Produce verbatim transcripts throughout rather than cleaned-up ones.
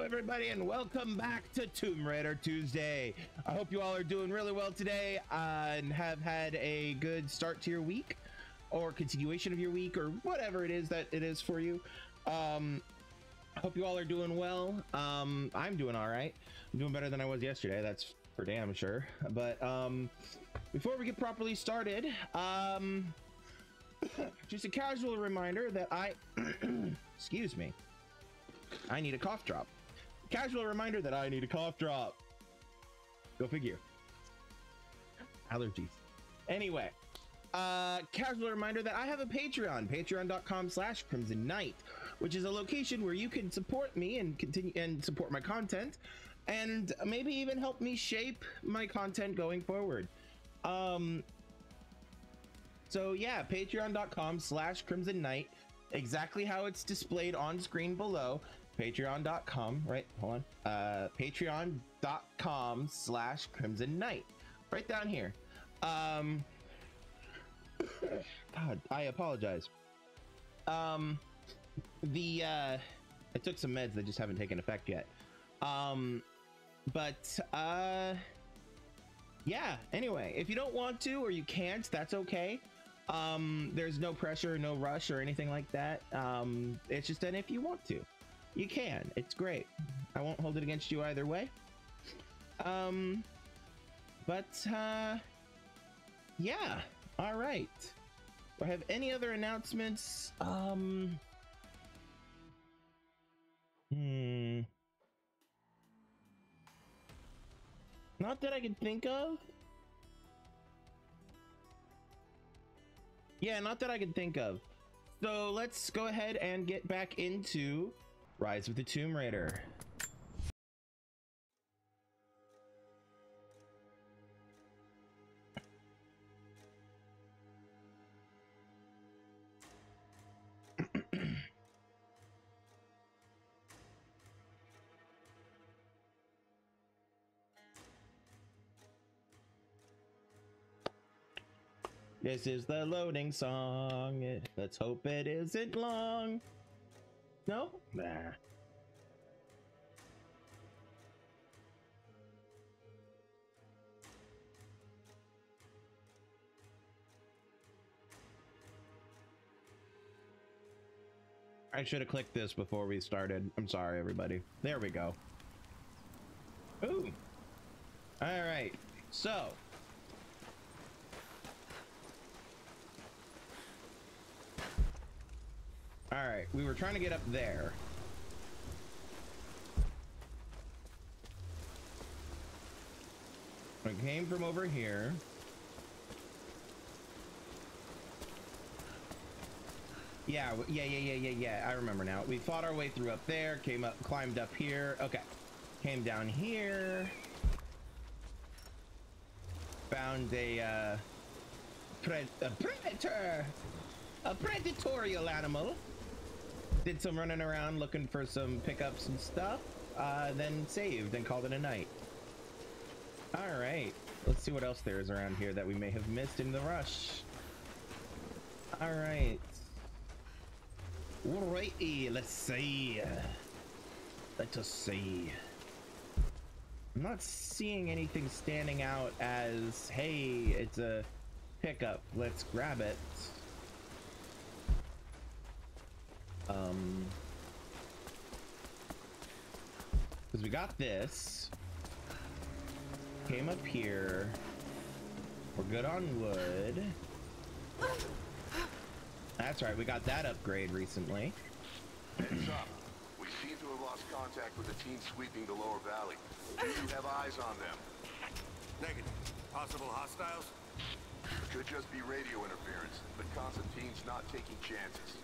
everybody, and welcome back to Tomb Raider Tuesday. I hope you all are doing really well today uh, and have had a good start to your week or continuation of your week or whatever it is that it is for you. Um, I hope you all are doing well. Um, I'm doing all right. I'm doing better than I was yesterday. That's for damn sure. But um, before we get properly started, um, just a casual reminder that I, excuse me, I need a cough drop. Casual reminder that I need a cough drop. Go figure. Allergies. Anyway, uh, casual reminder that I have a Patreon, patreon dot com slash crimson knight, which is a location where you can support me and continue and support my content, and maybe even help me shape my content going forward. Um, so yeah, patreon dot com slash crimson knight, exactly how it's displayed on screen below. Patreon dot com, right? Hold on. Uh, patreon dot com slash crimson knight, right down here. Um, God, I apologize. Um, the uh, I took some meds that just haven't taken effect yet. Um, but uh, yeah. Anyway, if you don't want to or you can't, that's okay. Um, there's no pressure, no rush, or anything like that. Um, it's just an if you want to. You can. It's great. I won't hold it against you either way. Um, but uh, yeah. All right. Do I have any other announcements? Um, hmm. Not that I can think of. Yeah, not that I can think of. So let's go ahead and get back into Rise of the Tomb Raider. This is the loading song. Let's hope it isn't long. No? Nah. I should have clicked this before we started. I'm sorry, everybody. There we go. Ooh. All right. So. All right. We were trying to get up there. I came from over here. Yeah, yeah, yeah, yeah, yeah, yeah. I remember now. We fought our way through up there, came up, climbed up here. Okay. Came down here. Found a, uh, pred a predator. A predatorial animal. Did some running around looking for some pickups and stuff. Uh, then saved and called it a night. All right. Let's see what else there is around here that we may have missed in the rush. All right. Alrighty, let's see. Let us see. I'm not seeing anything standing out as, hey, it's a pickup. Let's grab it. Um, because we got this. Came up here. We're good on wood. That's right, we got that upgrade recently. Heads up. We seem to have lost contact with the team sweeping the lower valley. Do you have eyes on them? Negative. Possible hostiles? Could just be radio interference, but Constantine's not taking chances.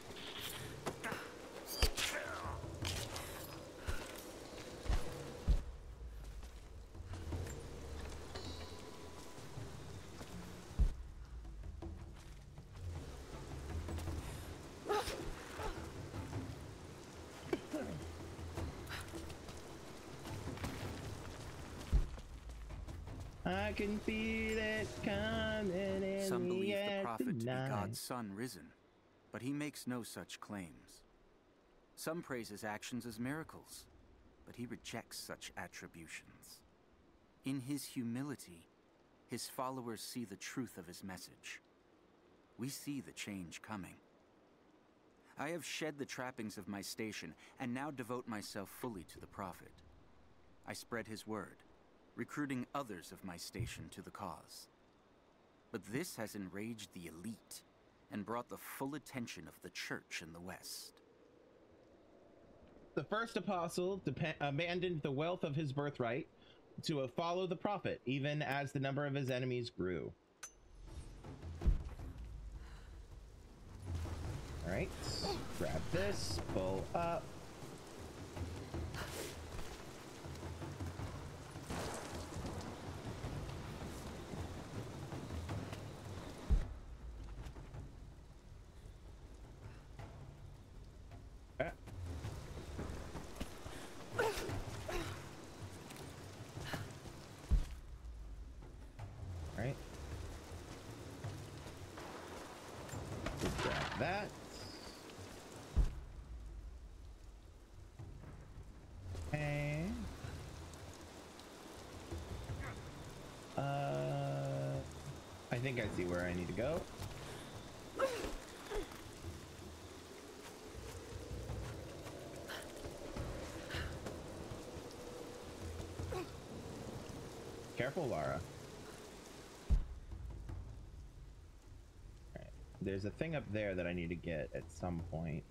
I can feel it coming in Some the believe air the prophet to be tonight. God's son risen, but he makes no such claims. Some praise his actions as miracles. but he rejects such attributions. In his humility, his followers see the truth of his message. We see the change coming. I have shed the trappings of my station and now devote myself fully to the Prophet. I spread his word, recruiting others of my station to the cause. But this has enraged the elite and brought the full attention of the Church in the West. The first apostle dep- abandoned the wealth of his birthright to follow the Prophet, even as the number of his enemies grew. All right, grab this, pull up. Okay. All right. Grab that. Okay. Uh, I think I see where I need to go. Careful, Lara. Alright. There's a thing up there that I need to get at some point.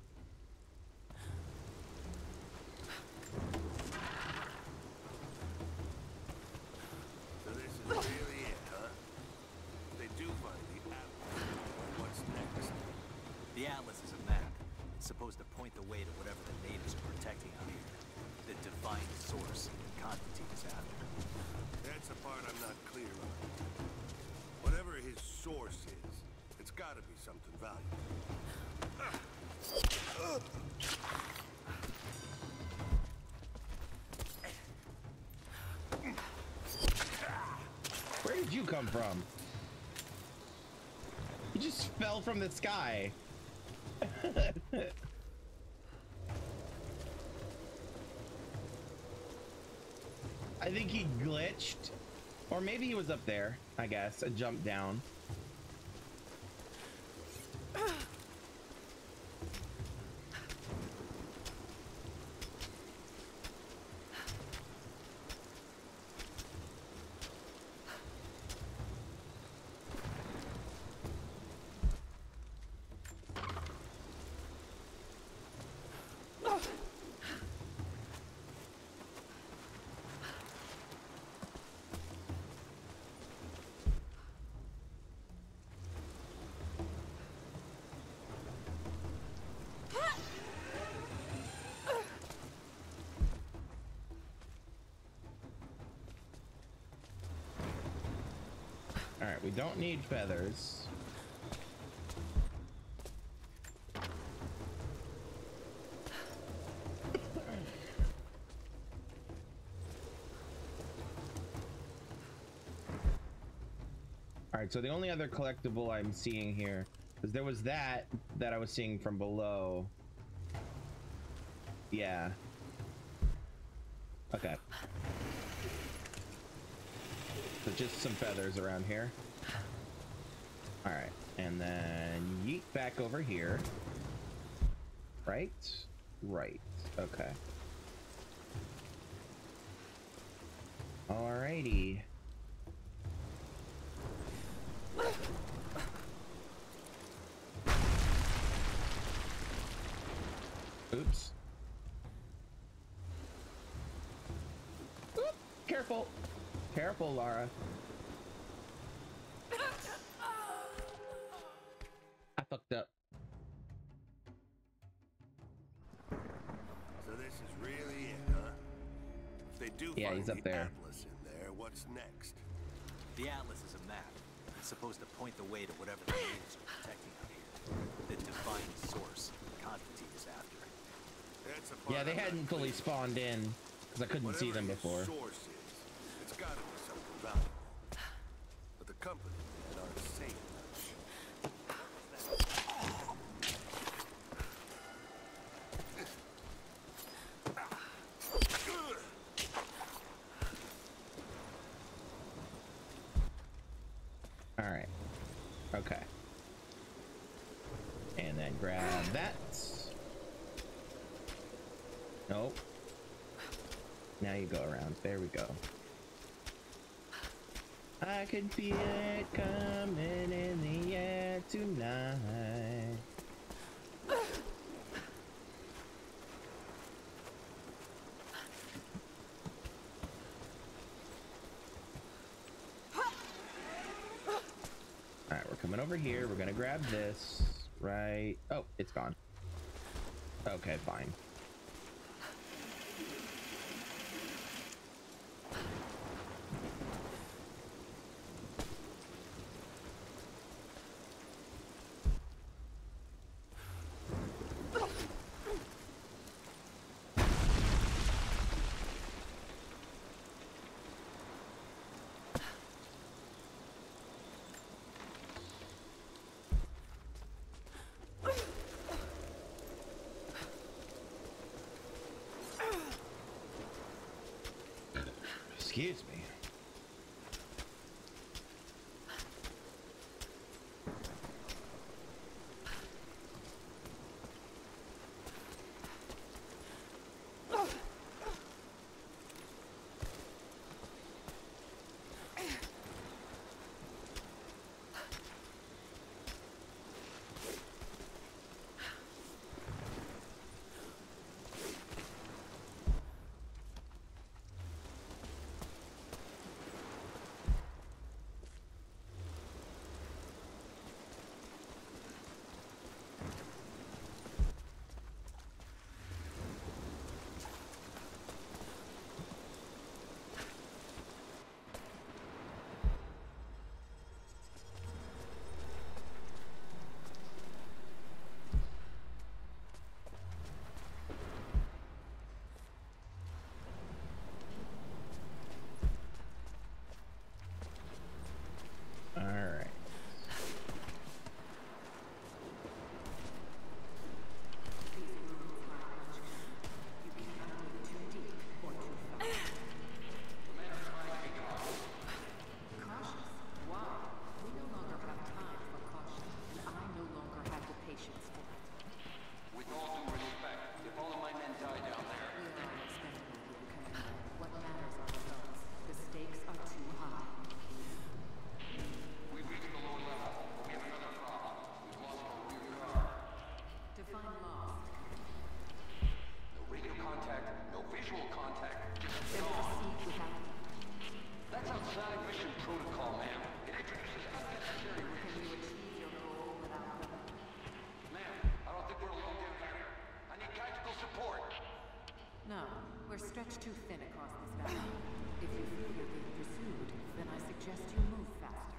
So this is really it, huh? They do find the atlas. What's next? The atlas is a map. It's supposed to point the way to whatever the natives are protecting out here. The divine source Constantine is after. That's the part I'm not clear on. Whatever his source is, it's gotta be something valuable. Where did you come from? You just fell from the sky. I think he glitched. Or maybe he was up there, I guess. A jump down. All right, we don't need feathers. All right, so the only other collectible I'm seeing here is there was that that I was seeing from below. Yeah. Okay. So just some feathers around here. All right, and then yeet back over here. Right? Right. Okay. Alrighty. Oops. Oop, careful. Careful, Lara. I fucked up. So this is really it, huh? If they do Yeah, find he's up the there. atlas in there, what's next? The atlas is a map. It's supposed to point the way to whatever the natives are protecting out here. The divine source Constantine is after. That's the part Yeah, they I'm not hadn't fully clear on. spawned in because I couldn't see Whatever them his before. source is, it's gotta be something valuable. But the company men aren't saying much. And then grab that. Nope. Now you go around. There we go. I can feel it coming in the air tonight. Alright, we're coming over here. We're gonna grab this. Right. Oh, it's gone. Okay, fine. Excuse me. Stretched too thin across this valley. If you feel you're being pursued, then I suggest you move faster.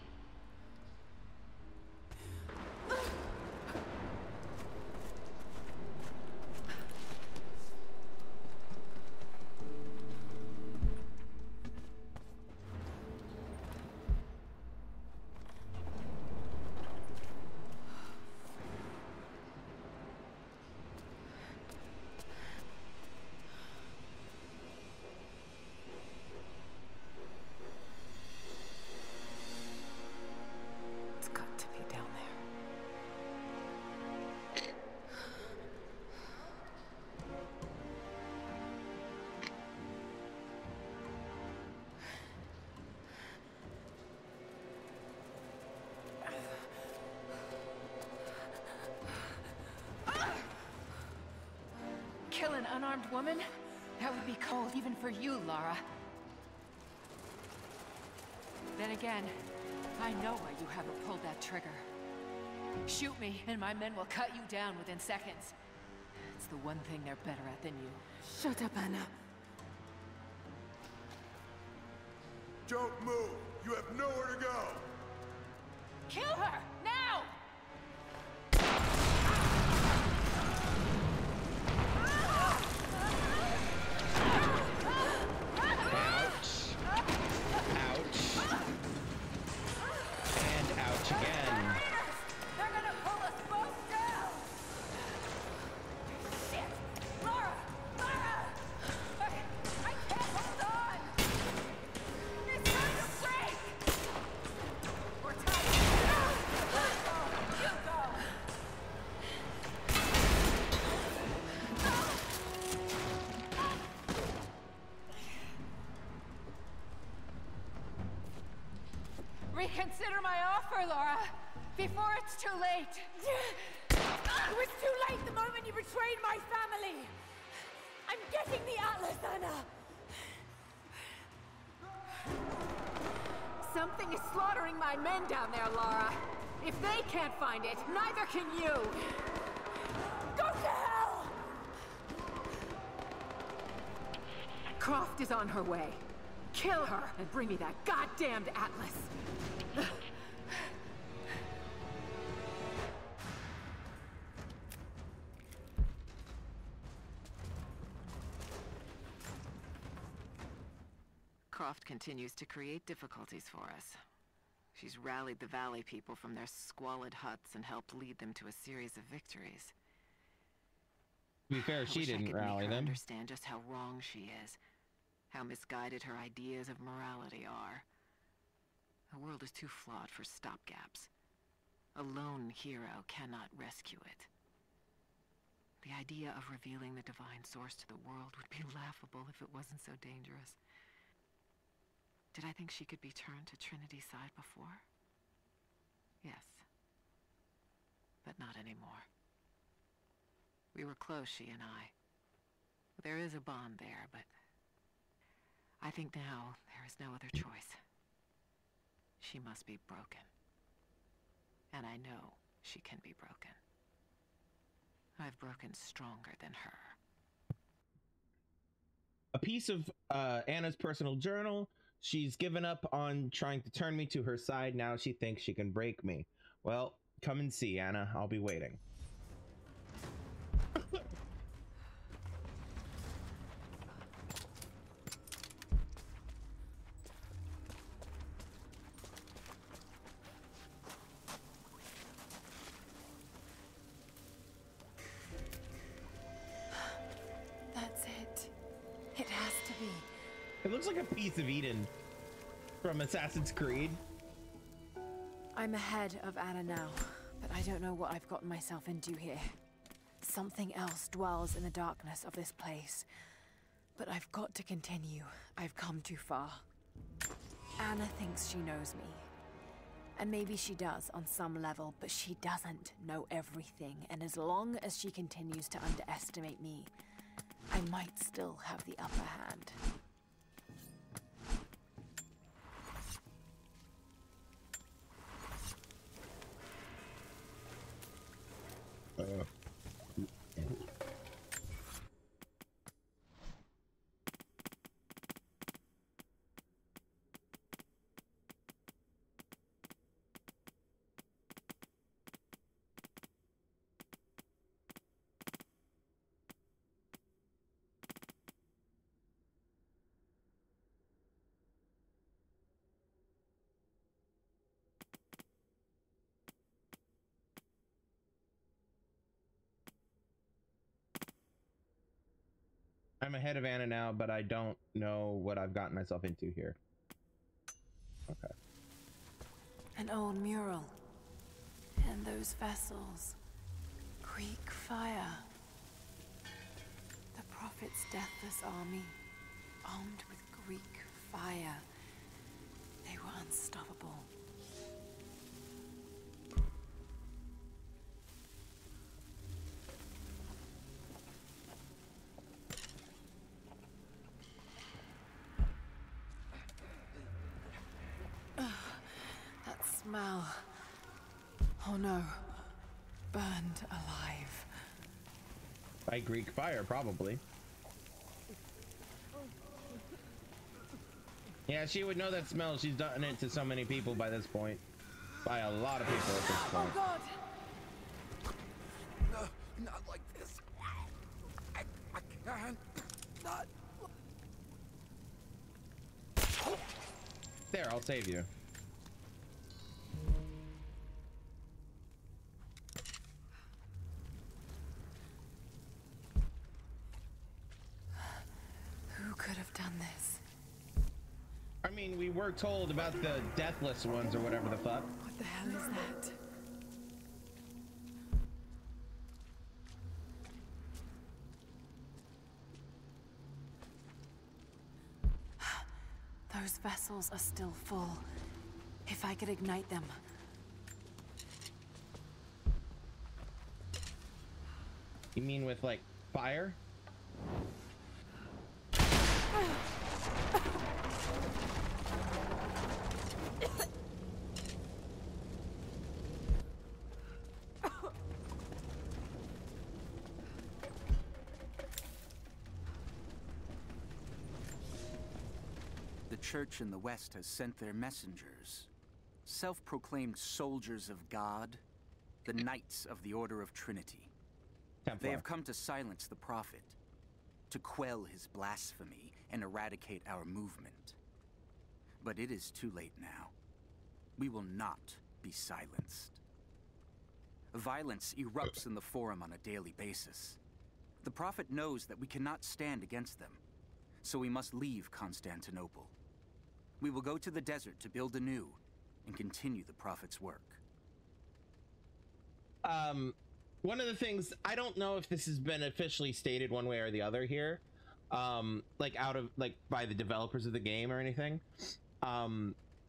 Kill an unarmed woman? That would be cold even for you, Lara. Then again, I know why you haven't pulled that trigger. Shoot me, and my men will cut you down within seconds. It's the one thing they're better at than you. Shut up, Anna. Don't move! You have nowhere to go! Kill her! Now! her, Laura! Before it's too late! It was too late the moment you betrayed my family! I'm getting the Atlas, Anna! Something is slaughtering my men down there, Laura. If they can't find it, neither can you! Go to hell! Croft is on her way. Kill her and bring me that goddamned Atlas. Croft continues to create difficulties for us. She's rallied the Valley people from their squalid huts and helped lead them to a series of victories. To be fair, she didn't rally them. Understand just how wrong she is, how misguided her ideas of morality are. The world is too flawed for stopgaps. A lone hero cannot rescue it. The idea of revealing the divine source to the world would be laughable if it wasn't so dangerous. Did I think she could be turned to Trinity's side before? Yes. But not anymore. We were close, she and I. There is a bond there, but I think now there is no other choice. She must be broken. And I know she can be broken. I've broken stronger than her. A piece of uh, Anna's personal journal. She's given up on trying to turn me to her side. Now she thinks she can break me. Well, come and see, Anna. I'll be waiting. That's it. It has to be. It looks like a piece of Eden from Assassin's Creed. I'm ahead of Anna now, but I don't know what I've gotten myself into here. Something else dwells in the darkness of this place. But I've got to continue. I've come too far. Anna thinks she knows me. And maybe she does on some level, but she doesn't know everything. And as long as she continues to underestimate me, I might still have the upper hand. Uh. I'm ahead of Anna now, but I don't know what I've gotten myself into here. Okay. An old mural. And those vessels. Greek fire. The Prophet's deathless army, armed with Greek fire. They were unstoppable. Smell. Oh no. Burned alive. By Greek fire, probably. Yeah, she would know that smell. She's done it to so many people by this point. By a lot of people at this point. Oh god! No, not like this. I, I can't. Not. There, I'll save you. I mean, we were told about the deathless ones or whatever the fuck. What the hell is that? Those vessels are still full. If I could ignite them, You mean with, like, fire? The church in the West has sent their messengers, self-proclaimed soldiers of God, the Knights of the Order of Trinity. Templar. They have come to silence the Prophet, to quell his blasphemy and eradicate our movement. But it is too late now. We will not be silenced. Violence erupts in the Forum on a daily basis. The Prophet knows that we cannot stand against them, so we must leave Constantinople. We will go to the desert to build anew and continue the Prophet's work. Um, one of the things, I don't know if this has been officially stated one way or the other here, um, like out of, like by the developers of the game or anything. Um,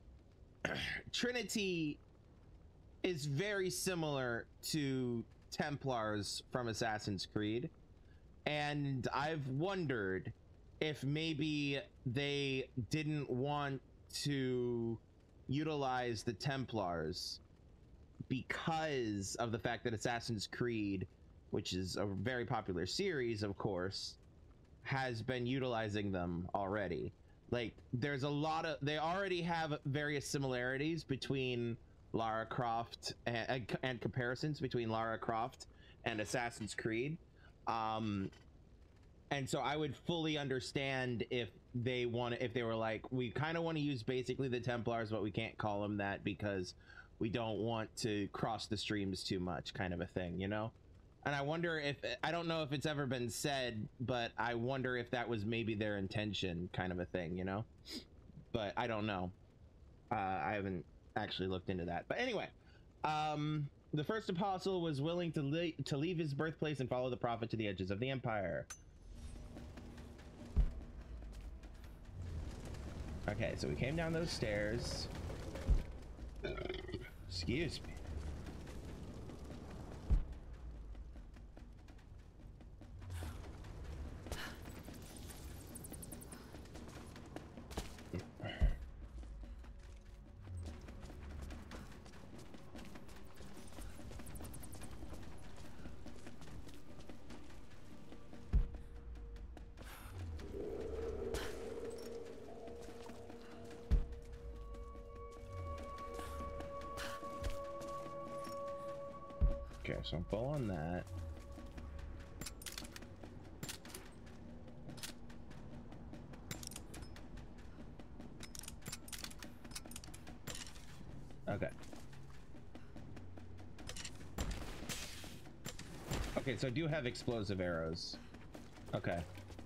Trinity is very similar to Templars from Assassin's Creed. And I've wondered if maybe they didn't want to utilize the Templars because of the fact that Assassin's Creed, which is a very popular series, of course, has been utilizing them already. Like, there's a lot of, they already have various similarities between Lara Croft and, and comparisons between Lara Croft and Assassin's Creed. Um, and so I would fully understand if they want to, if they were like, we kind of want to use basically the Templars, but we can't call them that because we don't want to cross the streams too much, kind of a thing, you know? And I wonder if, I don't know if it's ever been said, but I wonder if that was maybe their intention, kind of a thing, you know? But I don't know. Uh, I haven't actually looked into that. But anyway, um, the first apostle was willing to, le to leave his birthplace and follow the prophet to the edges of the empire. Okay, so we came down those stairs. Excuse me. Okay, so I'm full on that. Okay. Okay, so I do have explosive arrows. Okay.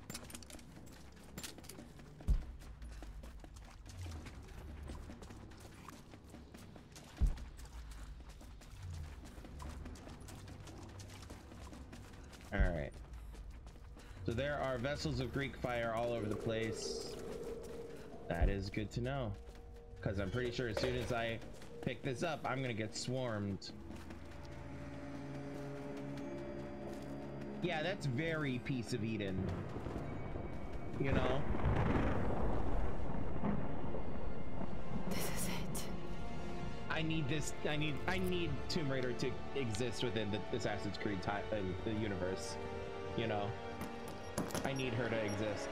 Alright. So there are vessels of Greek fire all over the place. That is good to know. Because I'm pretty sure as soon as I pick this up, I'm gonna get swarmed. Yeah, that's very Piece of Eden. You know? This is it. I need this, I need, I need Tomb Raider to exist within the Assassin's Creed type, uh, the universe. You know? I need her to exist.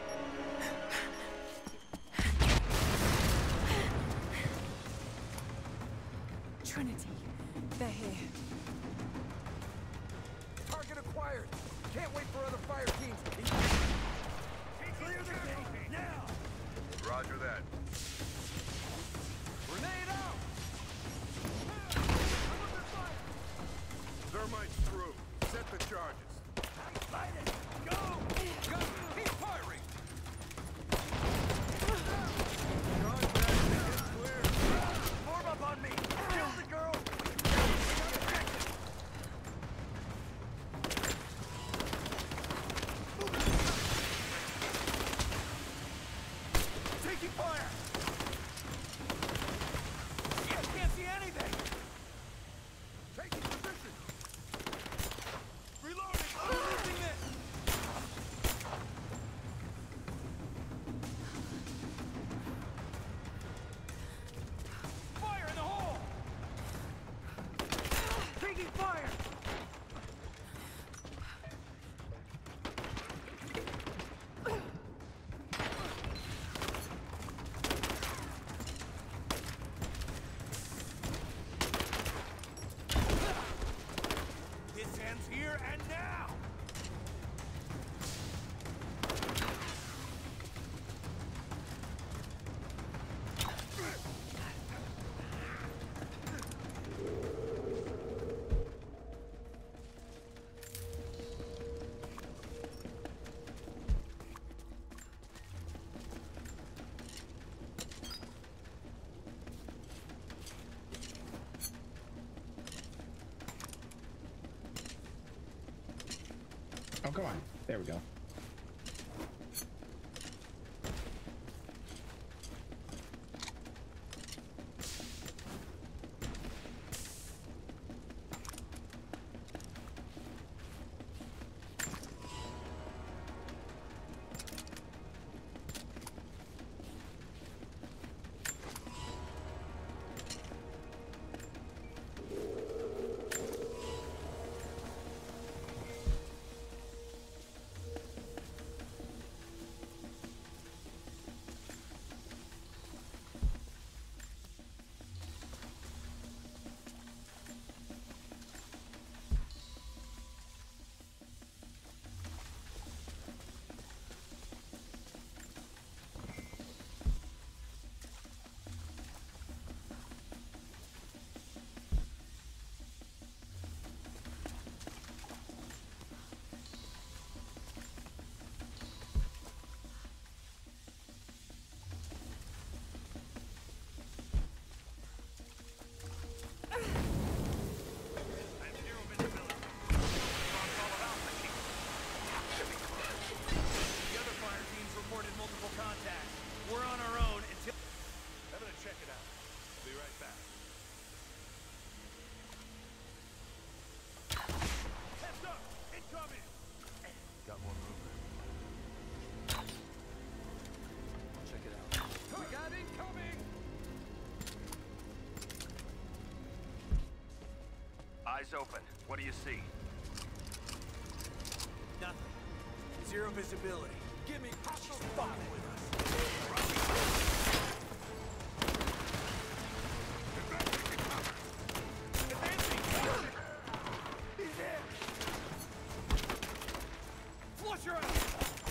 Trinity, they're here. Target acquired. Can't wait for other fire teams. Clear the gate now. Roger that. Grenade out. Thermite through. Set the charges. Light it. Go. Go. Keep firing. Form up on me. Kill the girl. Taking fire. I can't see anything. Taking position. Reloading. Taking fire! This ends here and now! Oh, come on. There we go. Eyes open. What do you see? Nothing. Zero visibility. Give me hostile fucking with us. Advancing! He's in! Flush her out!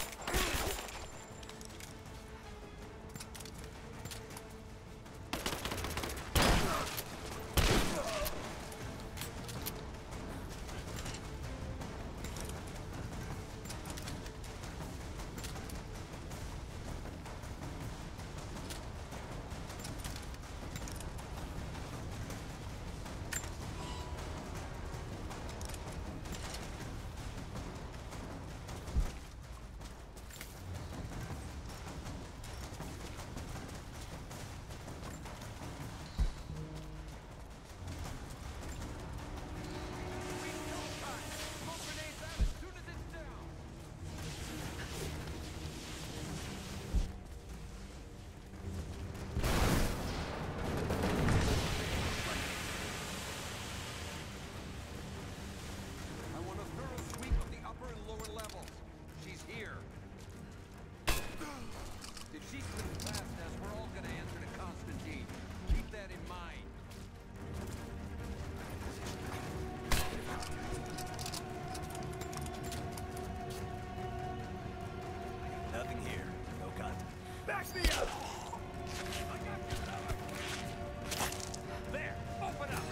Back me up! I got you covered! There! Open up!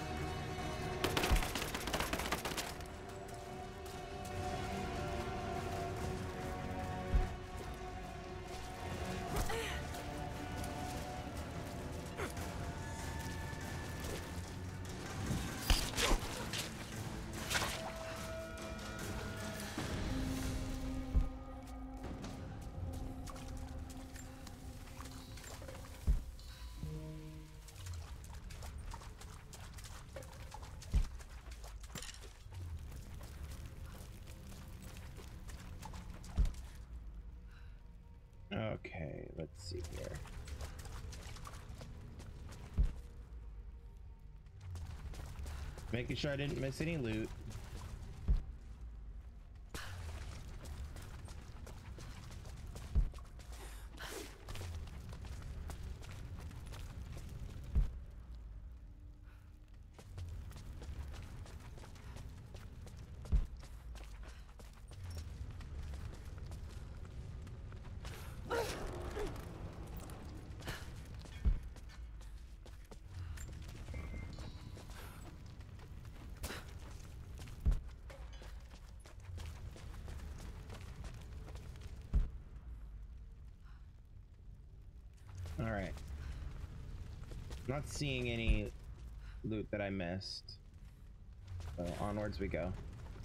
Okay, let's see here. Making sure I didn't miss any loot. All right. Not seeing any loot that I missed. So onwards we go.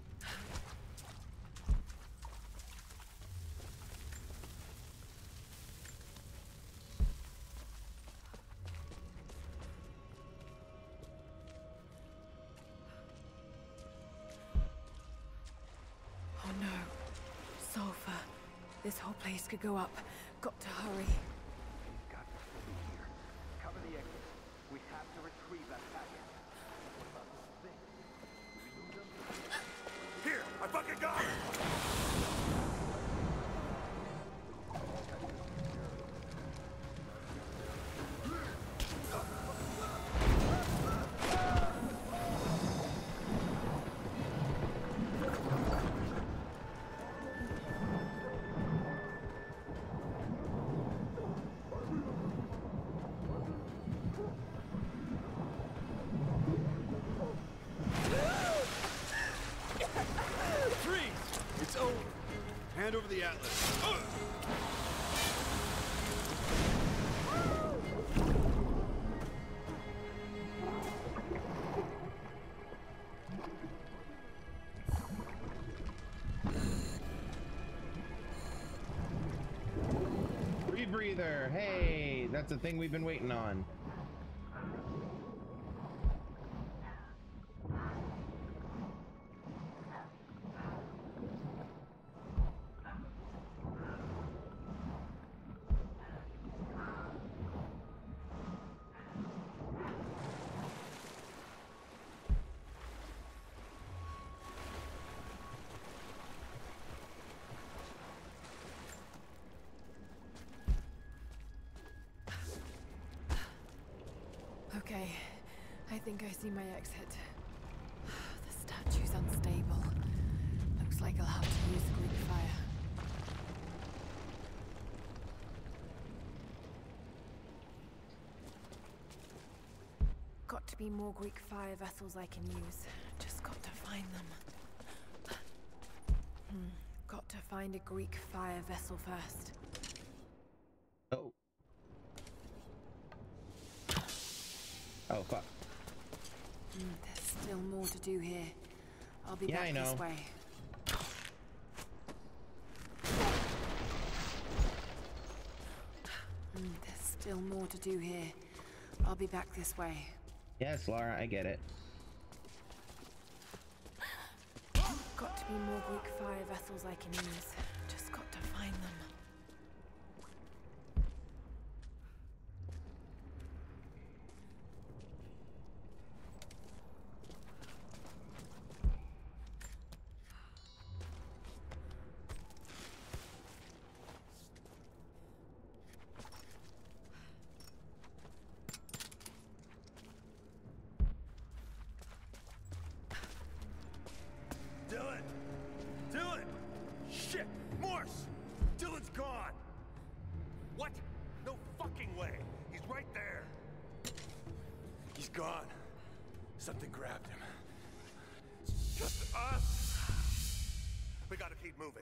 Oh no. Sulfur. This whole place could go up. Got to hurry. Got to be here. Cover the exit. We have to retrieve that packet. What about this thing? Do we use them? Here, I fucking got it! Hand over the atlas. Ugh! Rebreather. Hey, that's the thing we've been waiting on. Okay, I think I see my exit. The statue's unstable. Looks like I'll have to use Greek fire. Got to be more Greek fire vessels I can use. Just got to find them. Hmm. Got to find a Greek fire vessel first. Oh. Oh, fuck. Mm, there's still more to do here. I'll be Yeah, back I know. this way. Mm, there's still more to do here. I'll be back this way. Yes, Laura, I get it. Got to be more Greek fire vessels I can use. Just got to find them. Dylan! Dylan! Shit! Morse! Dylan's gone! What? No fucking way! He's right there! He's gone. Something grabbed him. It's just us! We gotta keep moving.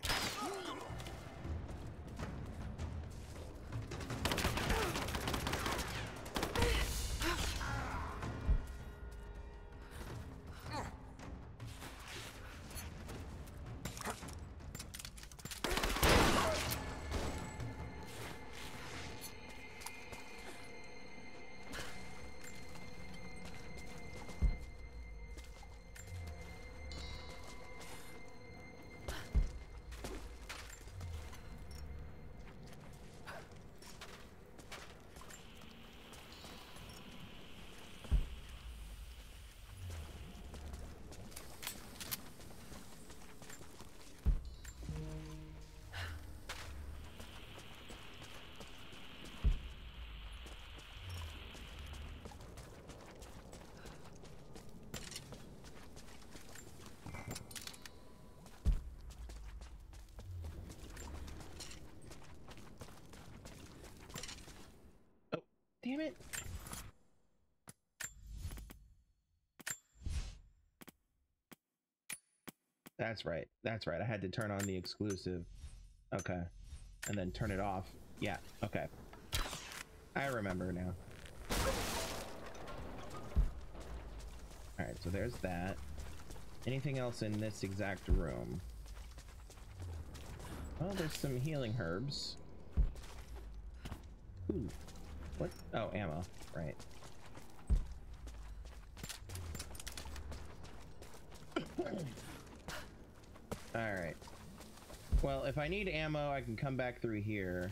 damn it. That's right. That's right. I had to turn on the exclusive. Okay. And then turn it off. Yeah. Okay. I remember now. Alright, so there's that. Anything else in this exact room? Oh, there's some healing herbs. Ooh. What? Oh, ammo. Right. Alright. Well, if I need ammo, I can come back through here.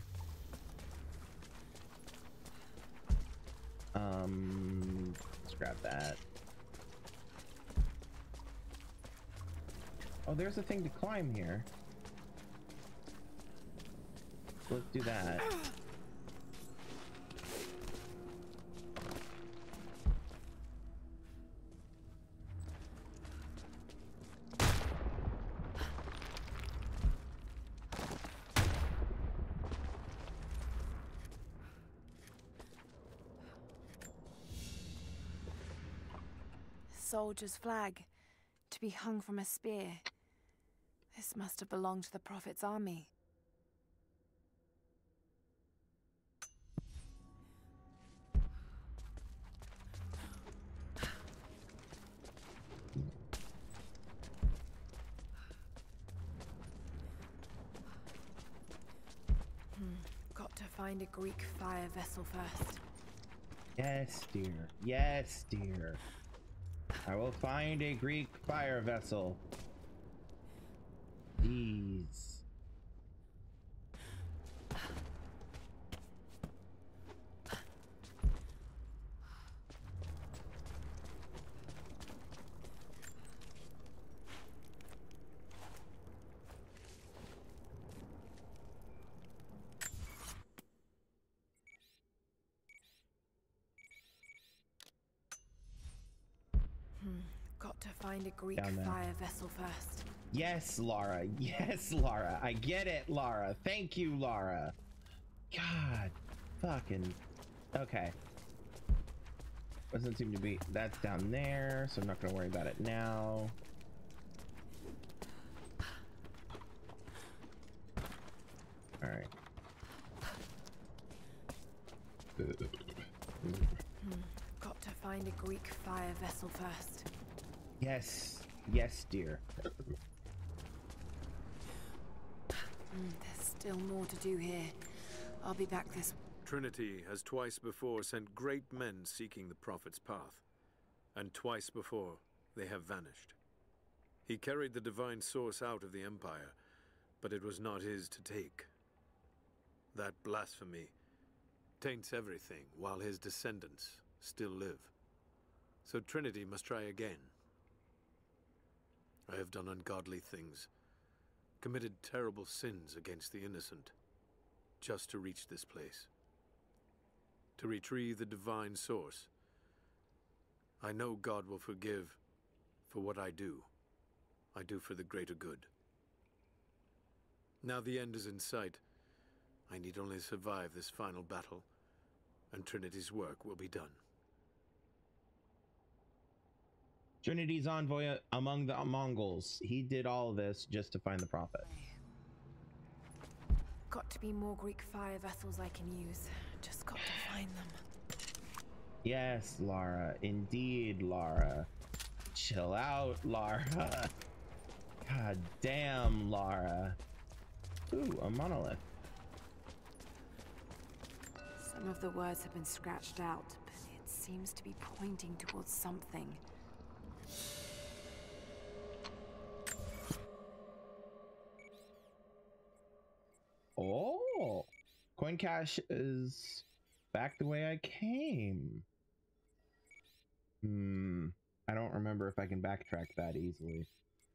Um, let's grab that. Oh, there's a thing to climb here. Let's do that. Soldier's flag, to be hung from a spear. This must have belonged to the Prophet's army. Hmm. Got to find a Greek fire vessel first. Yes, dear. Yes, dear. I will find a Greek fire vessel. Please. Got to find a Greek Down there. fire vessel first. Yes, Lara. Yes, Lara. I get it, Lara. Thank you, Lara. God. Fucking. Okay. Doesn't seem to be. That's down there, so I'm not going to worry about it now. Alright. Hmm. Got to find a Greek fire vessel first. Yes. Yes, dear. Mm, there's still more to do here. I'll be back this... Trinity has twice before sent great men seeking the Prophet's path, and twice before they have vanished. He carried the divine source out of the Empire, but it was not his to take. That blasphemy taints everything while his descendants still live. So Trinity must try again. I have done ungodly things, committed terrible sins against the innocent, just to reach this place. To retrieve the divine source. I know God will forgive for what I do. I do for the greater good. Now the end is in sight. I need only survive this final battle, and Trinity's work will be done. Trinity's envoy among the Mongols. He did all of this just to find the Prophet. Got to be more Greek fire vessels I can use. Just got to find them. Yes, Lara. Indeed, Lara. Chill out, Lara. God damn, Lara. Ooh, a monolith. Some of the words have been scratched out, but it seems to be pointing towards something. Oh, coin cache is back the way I came. Hmm. I don't remember if I can backtrack that easily.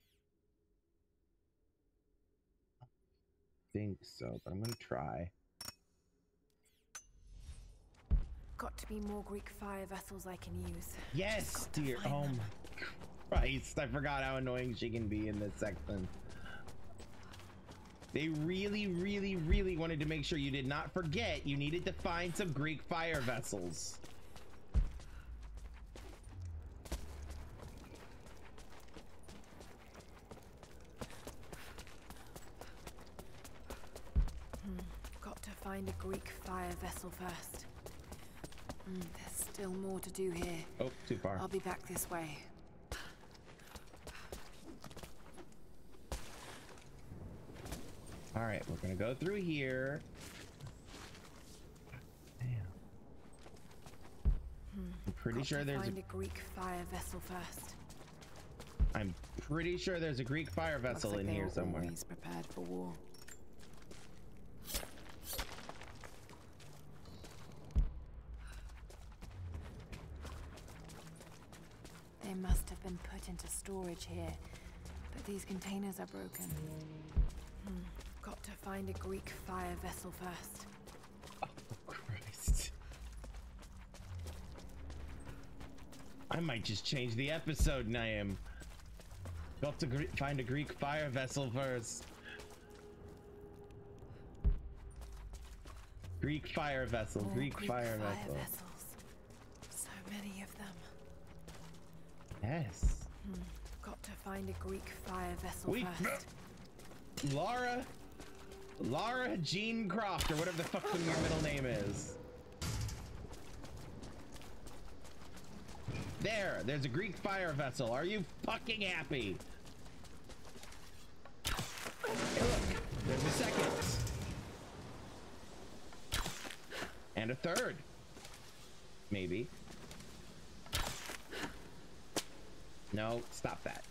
I think so, but I'm gonna try. Got to be more Greek fire vessels I can use. Yes, dear. Oh them. my Christ! I forgot how annoying she can be in this section. They really, really, really wanted to make sure you did not forget you needed to find some Greek fire vessels. Hmm. Got to find a Greek fire vessel first. Mm, there's still more to do here. Oh, too far. I'll be back this way. All right, we're gonna go through here. Damn. Hmm. I'm pretty Got sure to there's find a, a Greek fire vessel first. I'm pretty sure there's a Greek fire vessel Looks like in they here were somewhere. always prepared for war. They must have been put into storage here, but these containers are broken. Hmm. Got to find a Greek fire vessel first. Oh, Christ. I might just change the episode name. Got to gre find a Greek fire vessel first. Greek fire vessel, More Greek, Greek fire, fire vessel. vessels. So many of them. Yes. Hmm. Got to find a Greek fire vessel Wait, first. Laura, Laura Jean Croft, or whatever the fuck your middle name is. There, there's a Greek fire vessel. Are you fucking happy? Hey, look, there's a second. And a third. Maybe. No, stop that.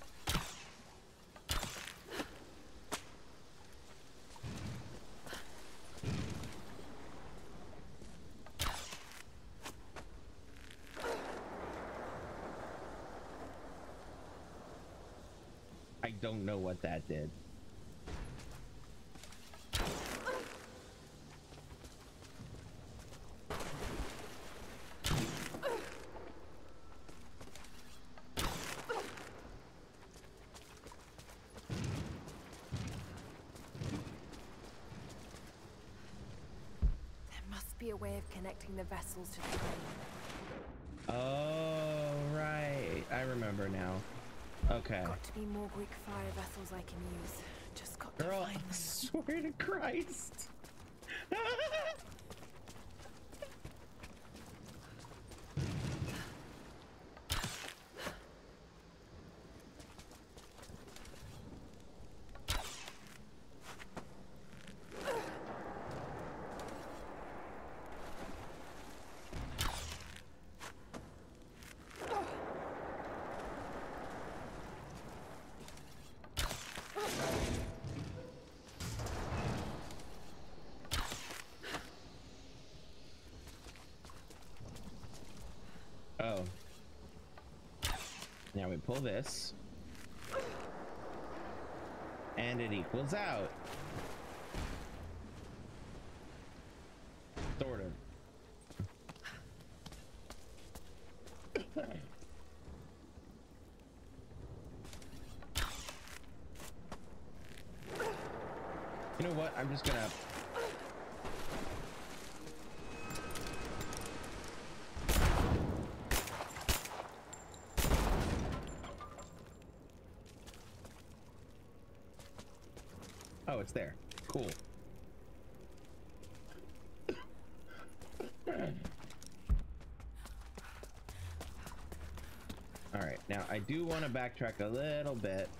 I don't know what that did. Be a way of connecting the vessels to the train. Oh, right. I remember now. Okay. Got to be more Greek fire vessels I can use. Just got to Girl, find them. I swear to Christ. Oh. Now we pull this. And it equals out. Sort of. You know what? I'm just gonna... Oh, it's there. Cool. All right, now I do want to backtrack a little bit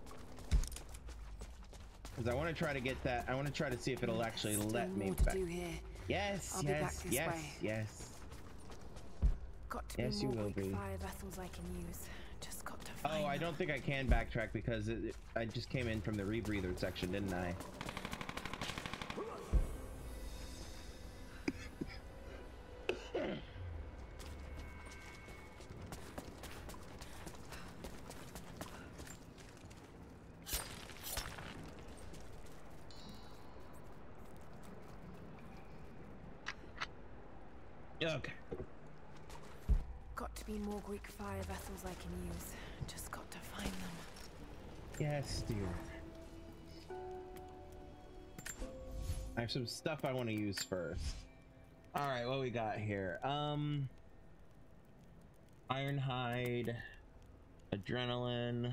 because I want to try to get that. I want to try to see if it'll actually Still let me more to back. do here. Yes, I'll be yes, back this yes, way. yes. Got to Yes, be you more will Greek be. fire vessels I can use. Just got to find Oh, I them. don't think I can backtrack because it, it- I just came in from the rebreather section, didn't I? Okay. Got to be more Greek fire vessels I can use. Just got to find them. Yes, dear. I have some stuff I want to use first. All right, what we got here? Um, Ironhide, adrenaline.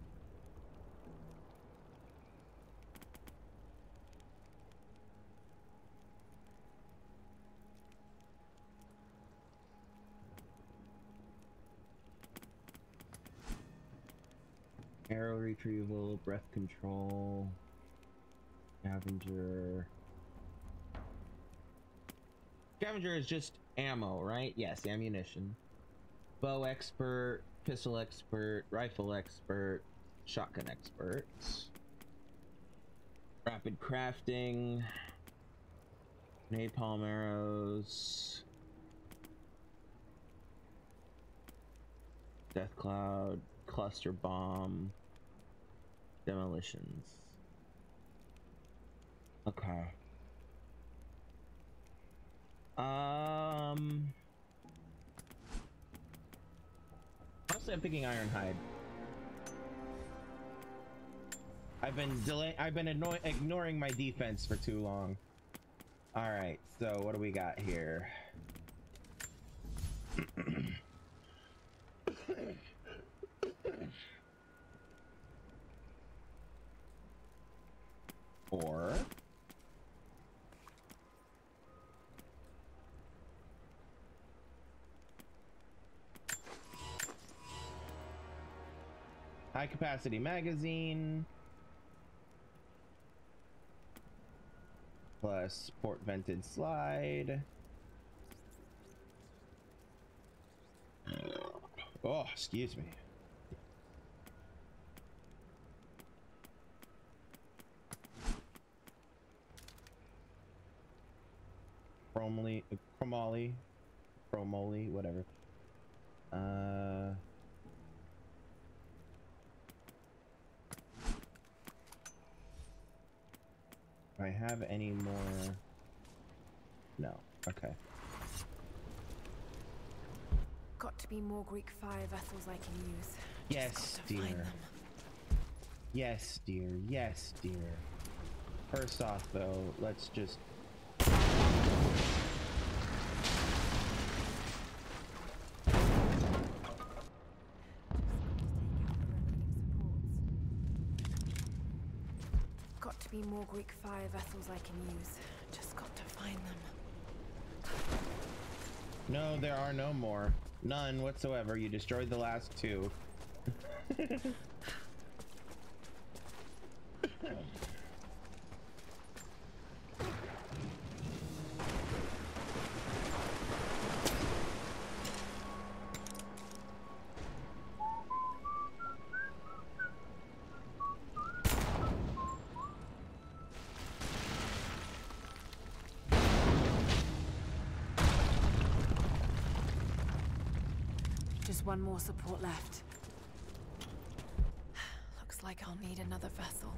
Arrow retrieval, breath control, scavenger. Scavenger is just ammo, right? Yes, ammunition. Bow expert, pistol expert, rifle expert, shotgun expert. Rapid crafting, napalm arrows, death cloud, cluster bomb, demolitions. Okay. Um. Mostly I'm picking Ironhide. I've been delay. I've been annoy ignoring my defense for too long. All right. So what do we got here? Or high capacity magazine plus port vented slide. Oh, excuse me. Chromoly, chromoly, chromoly, whatever. Uh, do I have any more? No. Okay. Got to be more Greek fire vessels I can use. Yes, dear. Yes, dear. Yes, dear. First off, though, let's just. Got to be more Greek fire vessels I can use. Just got to find them. No, there are no more. None whatsoever. You destroyed the last two. Just one more support left. Looks like I'll need another vessel.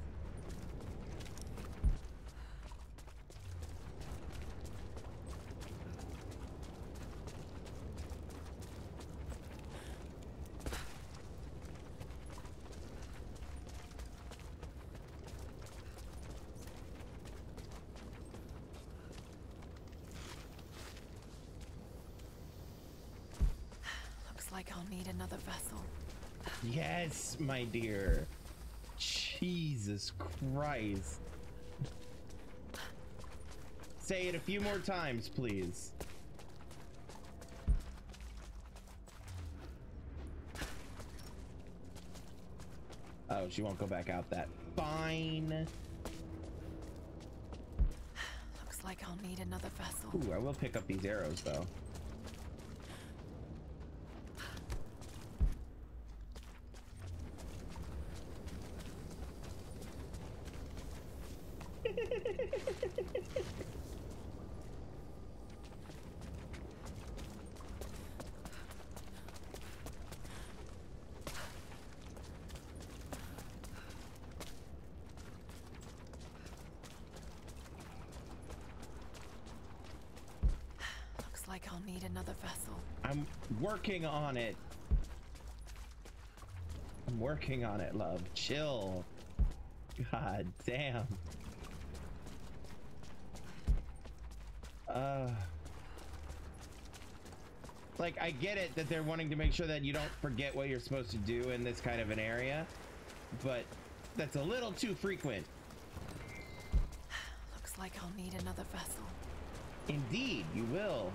Like I'll need another vessel. Yes, my dear. Jesus Christ. Say it a few more times, please. Oh, she won't go back out that. Fine. Looks like I'll need another vessel. Ooh, I will pick up these arrows, though. Like I'll need another vessel. I'm working on it. I'm working on it, love. Chill. God damn. Uh, like, I get it that they're wanting to make sure that you don't forget what you're supposed to do in this kind of an area, but that's a little too frequent. Looks like I'll need another vessel. Indeed, you will.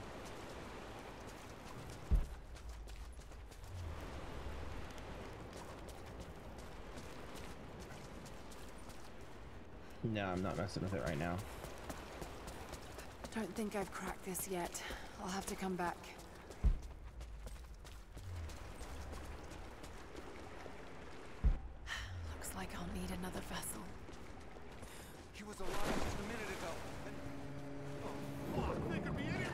No, I'm not messing with it right now. Don't think I've cracked this yet. I'll have to come back. Looks like I'll need another vessel. He was alive just a minute ago. And... Oh, fuck! They could be anywhere!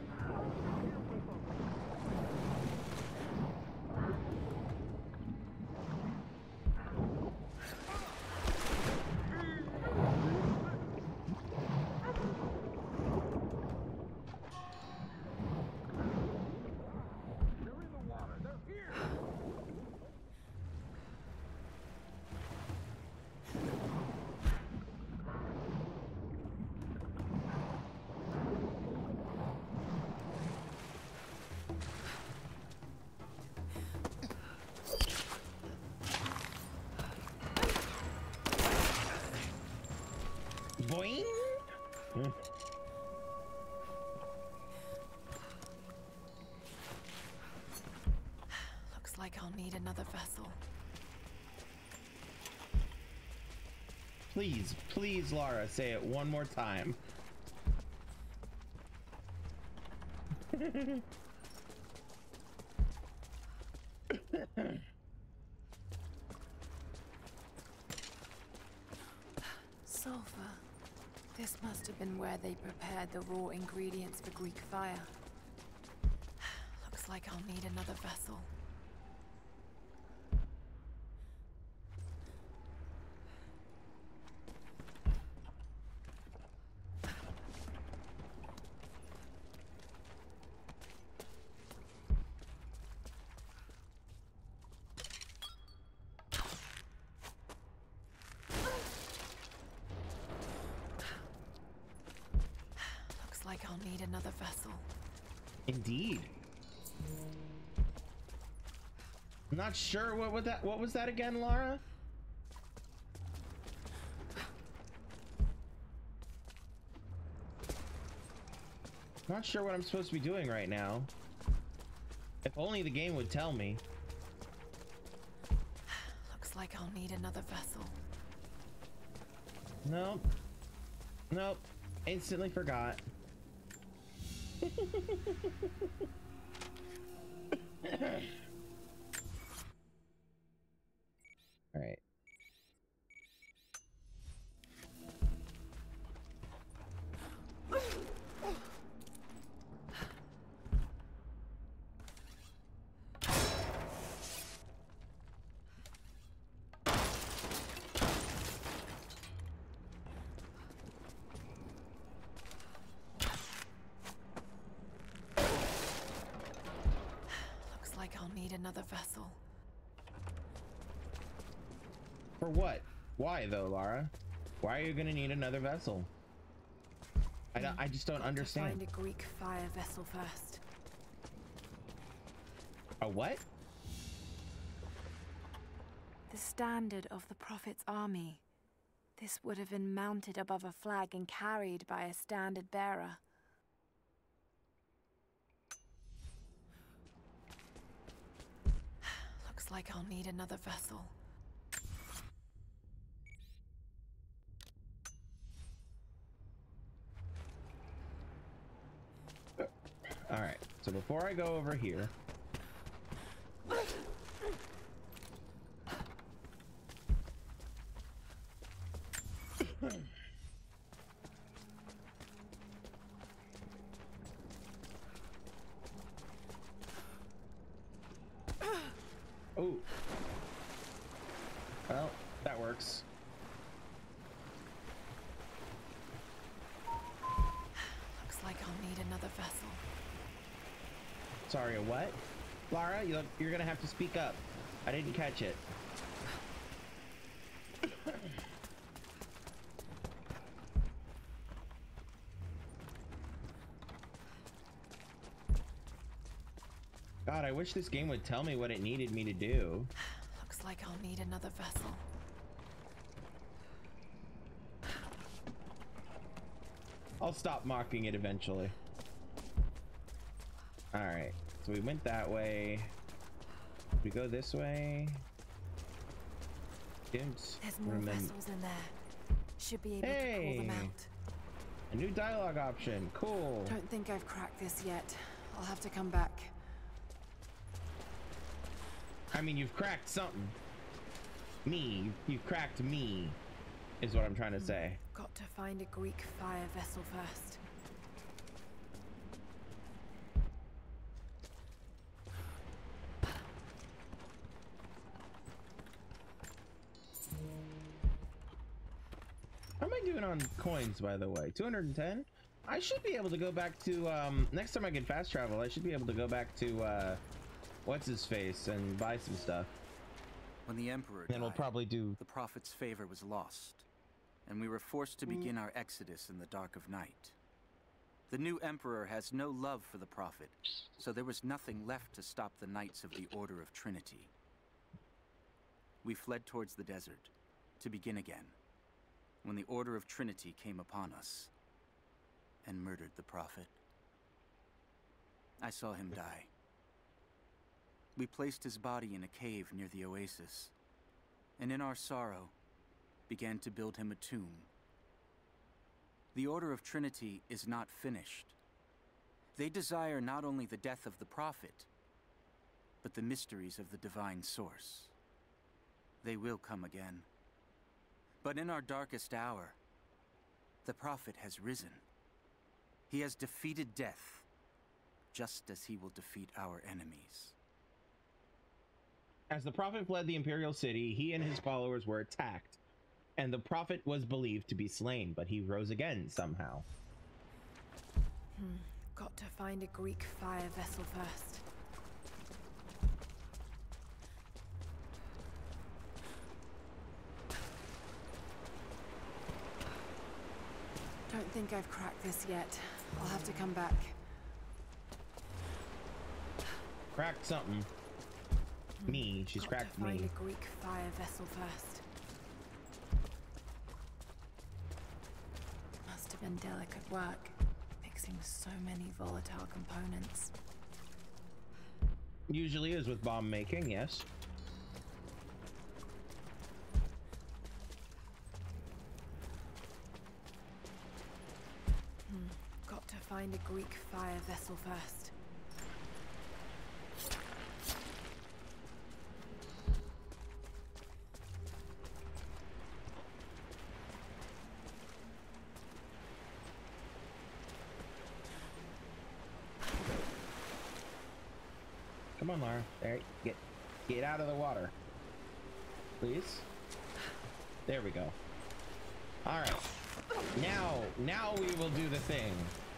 Boing. Hmm. Looks like I'll need another vessel. Please, please, Lara, say it one more time. Sulfur. This must have been where they prepared the raw ingredients for Greek fire. Looks like I'll need another vessel. Like I'll need another vessel. Indeed. I'm not sure what was that. What was that again, Lara? Not sure what I'm supposed to be doing right now. If only the game would tell me. Looks like I'll need another vessel. Nope. Nope. Instantly forgot. All right. Another vessel. For what? Why though, Lara? Why are you gonna need another vessel? I don't, I just don't Got understand. To find a Greek fire vessel first. A what? The standard of the Prophet's army. This would have been mounted above a flag and carried by a standard bearer. Looks like I'll need another vessel. All right, so before I go over here, oh, well, that works. Looks like I'll need another vessel. Sorry, a what? Lara, you- you're gonna have to speak up. I didn't catch it. I wish this game would tell me what it needed me to do. Looks like I'll need another vessel. I'll stop mocking it eventually. All right, so we went that way. We go this way. Didn't There's more remember. vessels in there. Should be able Hey, to pull them out. a new dialogue option. Cool. Don't think I've cracked this yet. I'll have to come back. I mean, you've cracked something. Me, you've cracked me, is what I'm trying to say. Got to find a Greek fire vessel first. How am I doing on coins, by the way? two hundred ten? I should be able to go back to, um, next time I can fast travel, I should be able to go back to, uh, what's his face and buy some stuff. When the Emperor Then we'll died, probably do... the Prophet's favor was lost, and we were forced to begin our exodus in the dark of night. The new Emperor has no love for the Prophet, so there was nothing left to stop the Knights of the Order of Trinity. We fled towards the desert, to begin again, when the Order of Trinity came upon us and murdered the Prophet. I saw him die. We placed his body in a cave near the oasis, and in our sorrow, began to build him a tomb. The Order of Trinity is not finished. They desire not only the death of the Prophet, but the mysteries of the divine source. They will come again. But in our darkest hour, the Prophet has risen. He has defeated death, just as he will defeat our enemies. As the Prophet fled the Imperial City, he and his followers were attacked, and the Prophet was believed to be slain, but he rose again somehow. Hmm. Got to find a Greek fire vessel first. Don't think I've cracked this yet. I'll have to come back. Cracked something. Me, she's Got cracked to find me. a Greek fire vessel first. Must have been delicate work, mixing so many volatile components. Usually is with bomb making, yes. Hmm. Got to find a Greek fire vessel first. Come on, Lara. There, get, get out of the water, please. There we go. All right. Now, now we will do the thing.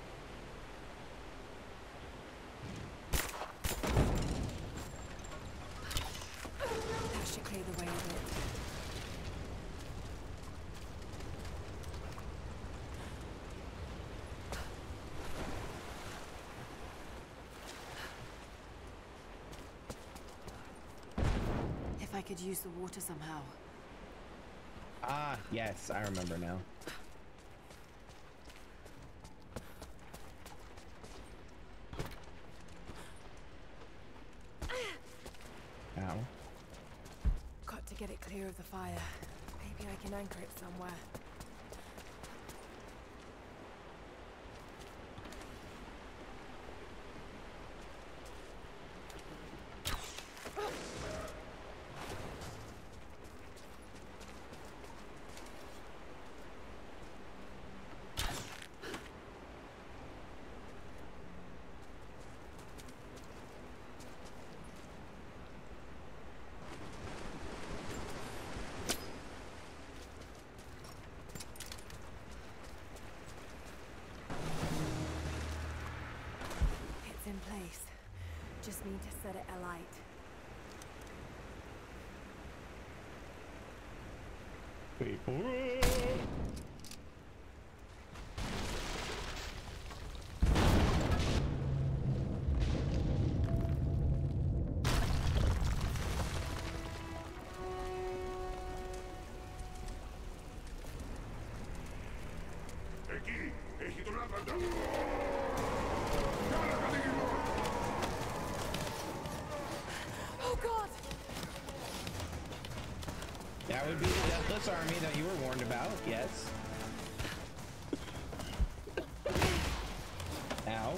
That should clear the way a bit. If I could use the water somehow. Ah, yes, I remember now. Ow. Got to get it clear of the fire. Maybe I can anchor it somewhere. In place. Just need to set it alight. Wait for it. Oh God! That would be the Deathless Army that you were warned about, yes. Ow.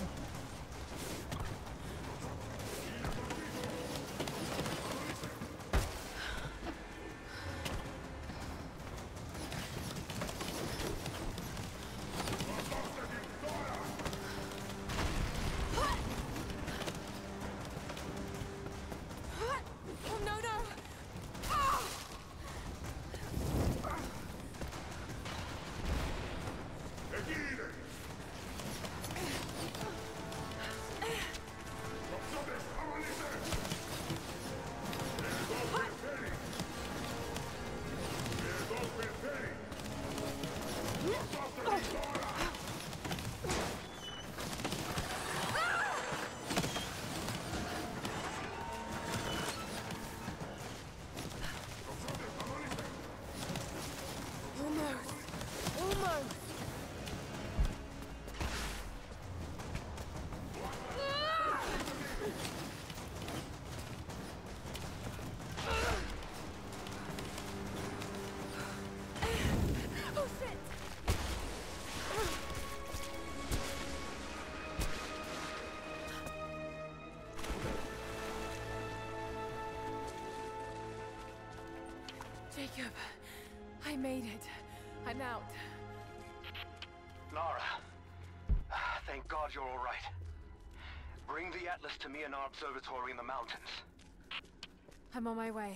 Jacob, I made it. I'm out. Lara, thank God you're all right. Bring the Atlas to me in our observatory in the mountains. I'm on my way.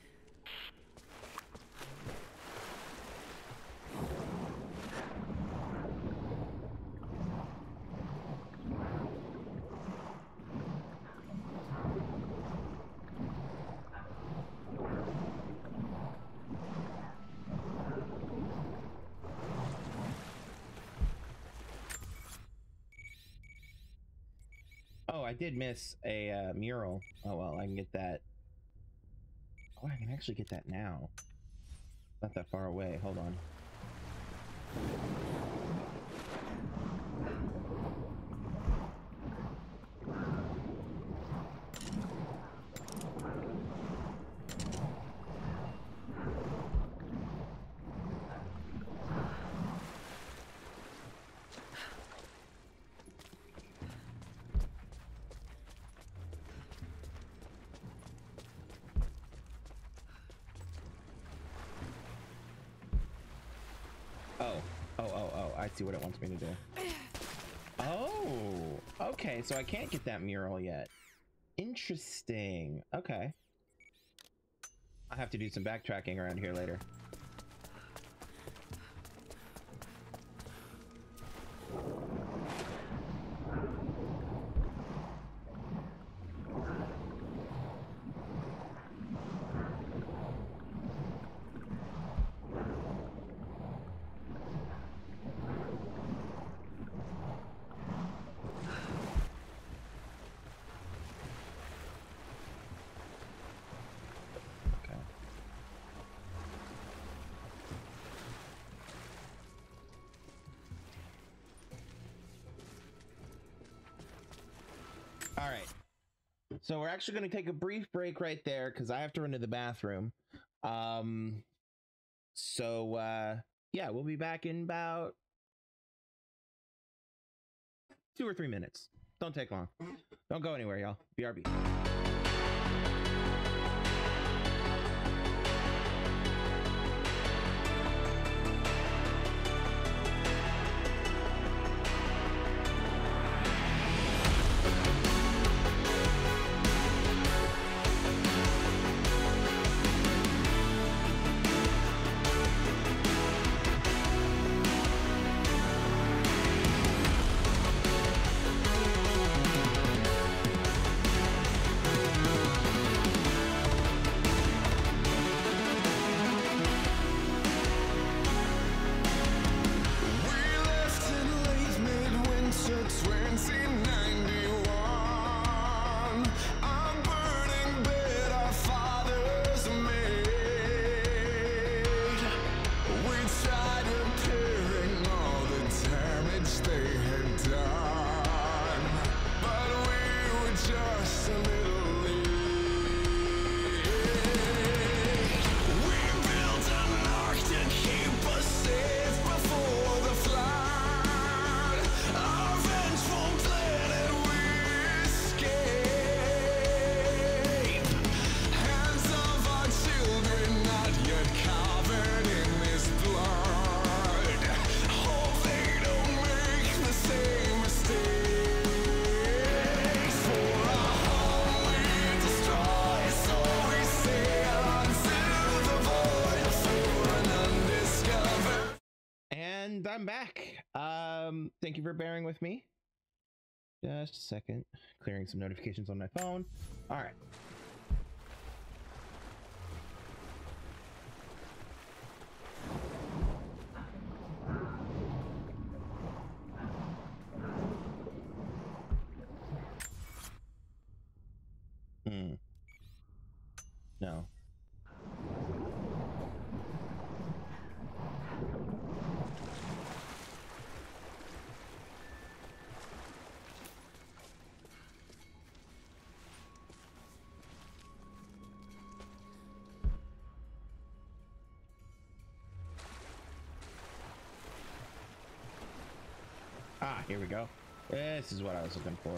Oh, I did miss a uh, mural. Oh well, I can get that. Oh, I can actually get that now. Not that far away. Hold on. I see what it wants me to do. Oh, okay. So I can't get that mural yet. Interesting. Okay. I have to do some backtracking around here later. All right, so we're actually going to take a brief break right there because I have to run to the bathroom. Um, so uh, yeah, we'll be back in about two or three minutes. Don't take long. Don't go anywhere, y'all. B R B. And I'm back. Um, thank you for bearing with me. Just a second. Clearing some notifications on my phone. All right. Hmm. No. Ah, here we go. This is what I was looking for.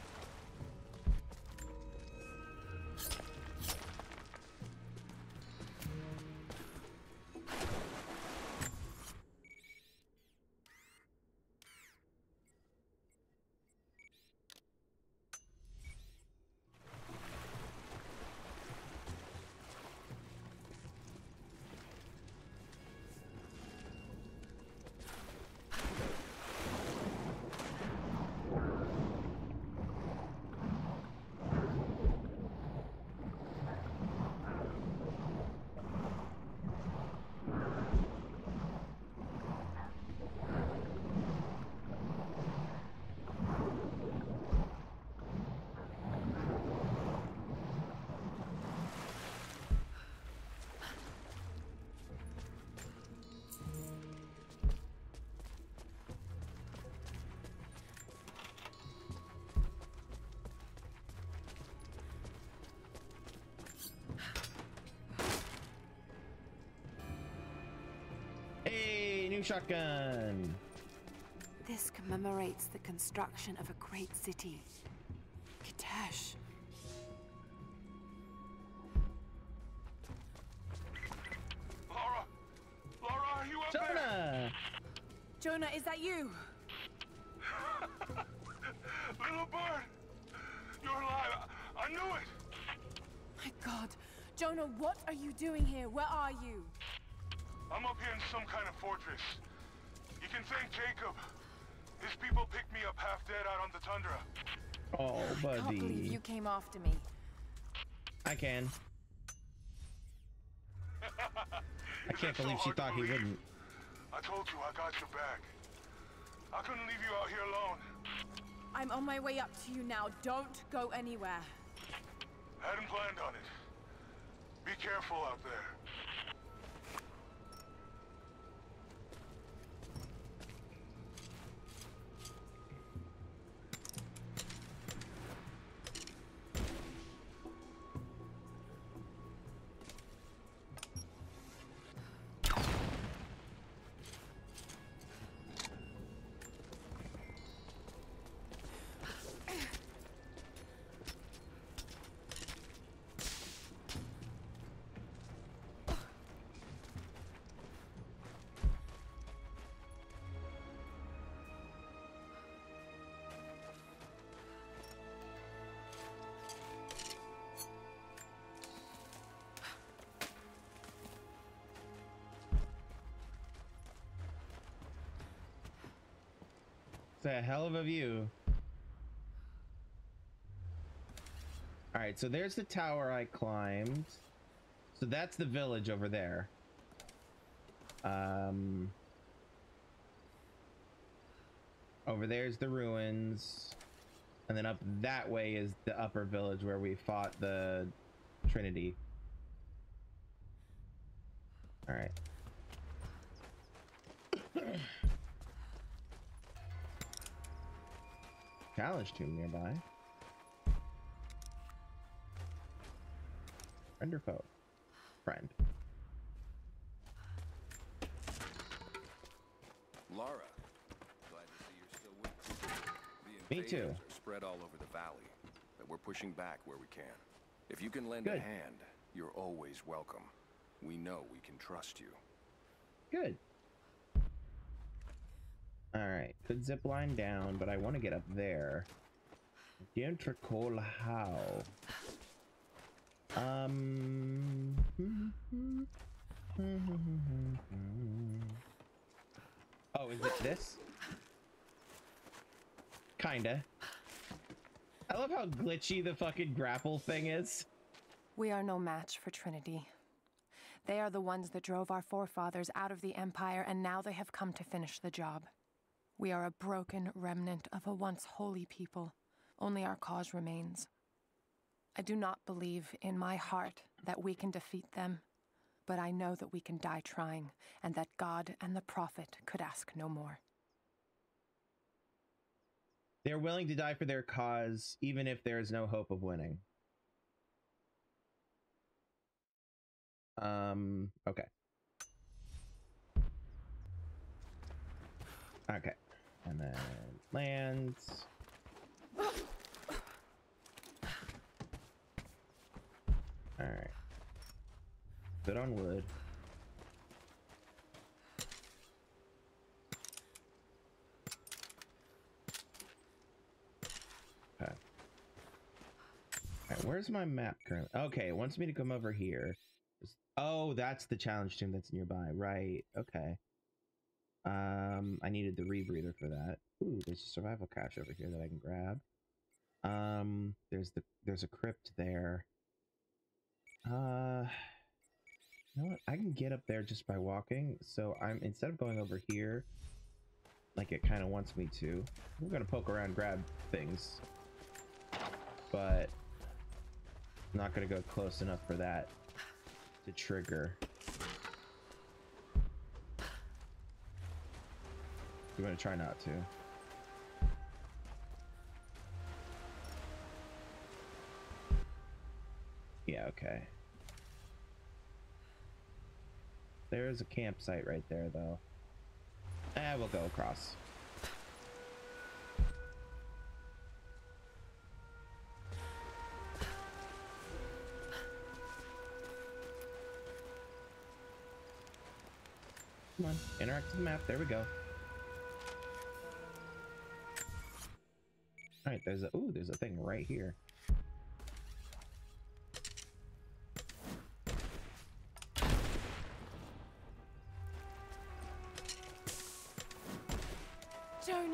Hey, new shotgun. This commemorates the construction of a great city. Kitesh. Laura! Laura, are you up Jonah! there? Jonah, is that you? Little bird! You're alive! I, I knew it! My God. Jonah, what are you doing here? Where are you? I'm up here in some kind of fortress. You can thank Jacob. His people picked me up half dead out on the tundra. Oh, I can't believe buddy. you came after me. I can. I can't believe she thought he wouldn't. I told you I got your back. I couldn't leave you out here alone. I'm on my way up to you now. Don't go anywhere. Hadn't planned on it. Be careful out there. It's a hell of a view. All right, so there's the tower I climbed. So that's the village over there. Um, over there's the ruins. And then up that way is the upper village where we fought the Trinity. All right. Challenge tomb nearby. Friend or foe? Friend. Lara, glad to see you're still with us. The Me too. invaders are spread all over the valley, but we're pushing back where we can. If you can lend Good. a hand, you're always welcome. We know we can trust you. Good. All right, could zip line down, but I want to get up there. Don't recall how. Um. Oh, is it this? Kinda. I love how glitchy the fucking grapple thing is. We are no match for Trinity. They are the ones that drove our forefathers out of the Empire, and now they have come to finish the job. We are a broken remnant of a once holy people. Only our cause remains. I do not believe in my heart that we can defeat them, but I know that we can die trying, and that God and the Prophet could ask no more. They're willing to die for their cause, even if there is no hope of winning. Um, okay. Okay. And then lands. Alright. Good on wood. Okay. Alright, where's my map currently? Okay, it wants me to come over here. Oh, that's the challenge tomb that's nearby. Right, okay. Um, I needed the rebreather for that. Ooh, there's a survival cache over here that I can grab. Um, there's the there's a crypt there. Uh, you know what? I can get up there just by walking. So I'm instead of going over here, like it kind of wants me to, we're gonna poke around, grab things, but I'm not gonna go close enough for that to trigger. I'm gonna try not to. Yeah, okay. There is a campsite right there, though. Eh, we'll go across. Come on, interact with the map. There we go. All right, there's a ooh, there's a thing right here. Jonah.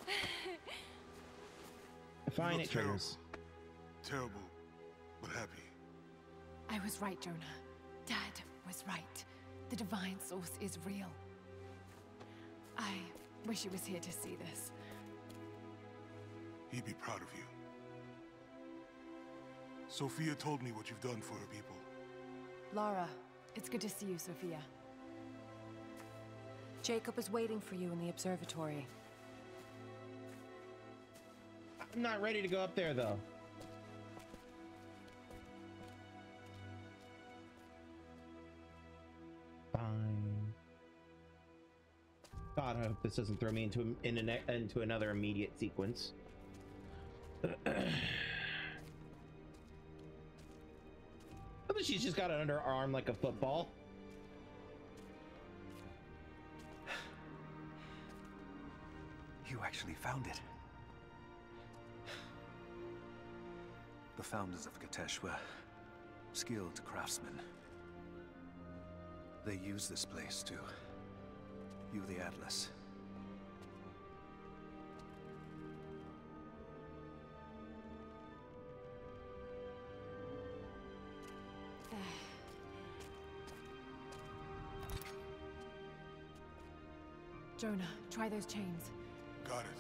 Fine, it triggers. Terrible, but happy. I was right, Jonah. Dad was right. The divine source is real. I wish he was here to see this. He'd be proud of you. Sophia told me what you've done for her people. Lara, it's good to see you, Sophia. Jacob is waiting for you in the observatory. I'm not ready to go up there, though. Fine. God, I hope this doesn't throw me into in an, into another immediate sequence. But she's just got it under her arm like a football. You actually found it. The founders of Katesh were skilled craftsmen. They used this place to view the Atlas. Jonah, try those chains. Got it.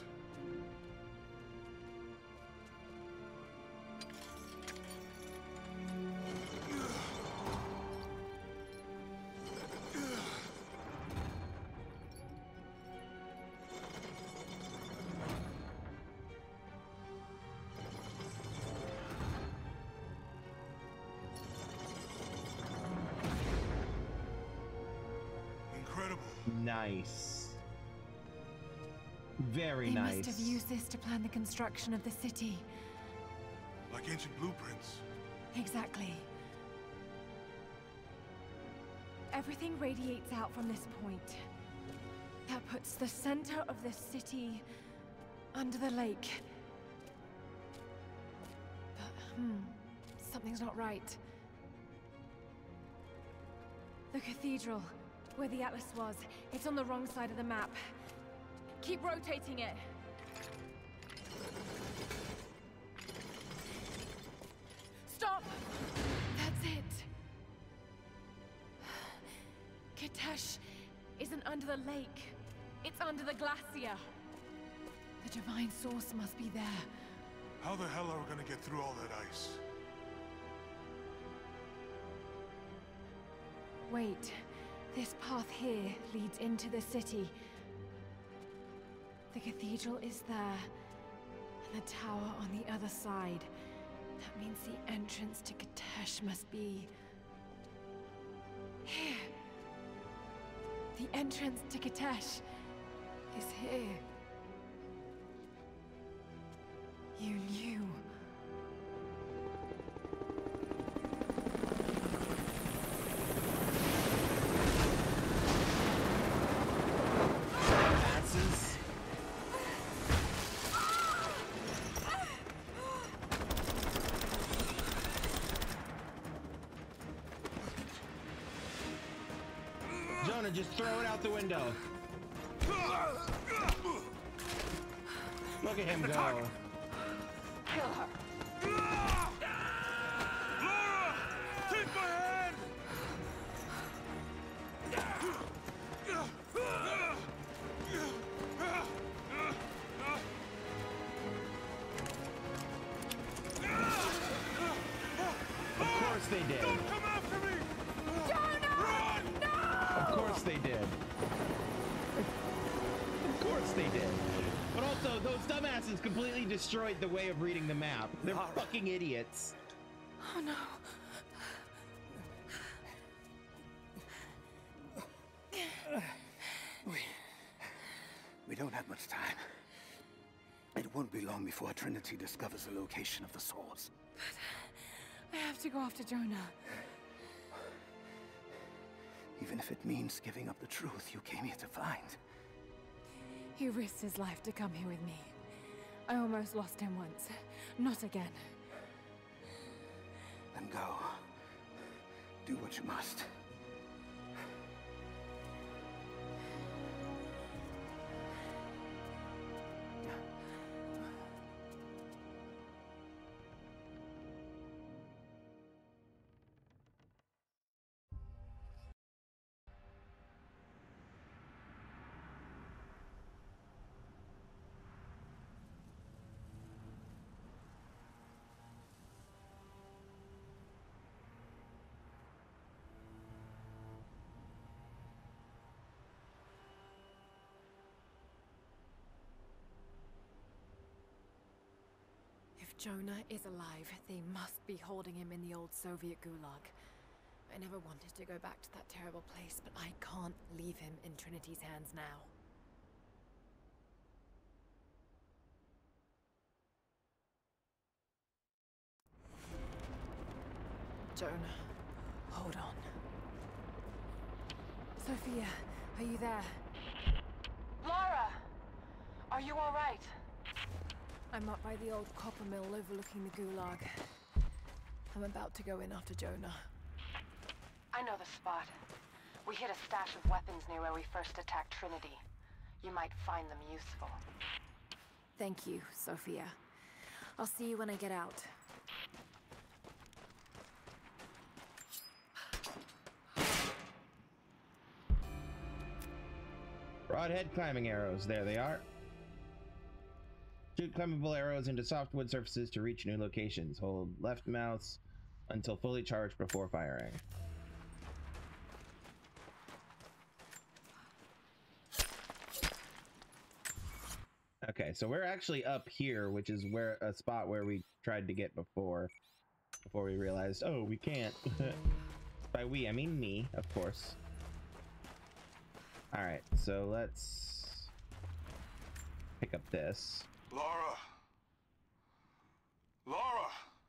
Incredible. Nice. Very they nice. They must have used this to plan the construction of the city. Like ancient blueprints. Exactly. Everything radiates out from this point. That puts the center of the city under the lake. But, hmm, something's not right. The cathedral, where the Atlas was, it's on the wrong side of the map. Keep rotating it. Stop! That's it. Kitesh isn't under the lake. It's under the glacier. The divine source must be there. How the hell are we gonna get through all that ice? Wait. This path here leads into the city. The cathedral is there, and the tower on the other side. That means the entrance to Kitesh must be... here. The entrance to Kitesh is here. You knew. Jonah, just throw it out the window. Look at him go. Kill her. Laura! Take my hand! Of course they did. Don't come after me! Run! Of course they did. Of course they did. But also, those dumbasses completely destroyed the way of reading the map. They're Lara. fucking idiots. Oh no. We... We don't have much time. It won't be long before Trinity discovers the location of the source. I have to go after Jonah. Even if it means giving up the truth you came here to find. He risked his life to come here with me. I almost lost him once. Not again. Then go. Do what you must. If Jonah is alive, they must be holding him in the old Soviet gulag. I never wanted to go back to that terrible place, but I can't leave him in Trinity's hands now. Jonah, hold on. Sophia, are you there? Lara! Are you all right? I'm up by the old copper mill overlooking the gulag. I'm about to go in after Jonah. I know the spot. We hid a stash of weapons near where we first attacked Trinity. You might find them useful. Thank you, Sophia. I'll see you when I get out. Broadhead climbing arrows. There they are. Shoot climbable arrows into soft wood surfaces to reach new locations. Hold left mouse until fully charged before firing. Okay, so we're actually up here, which is where a spot where we tried to get before. Before we realized, oh, we can't. By we, I mean me, of course. All right, so let's pick up this. Lara! Lara!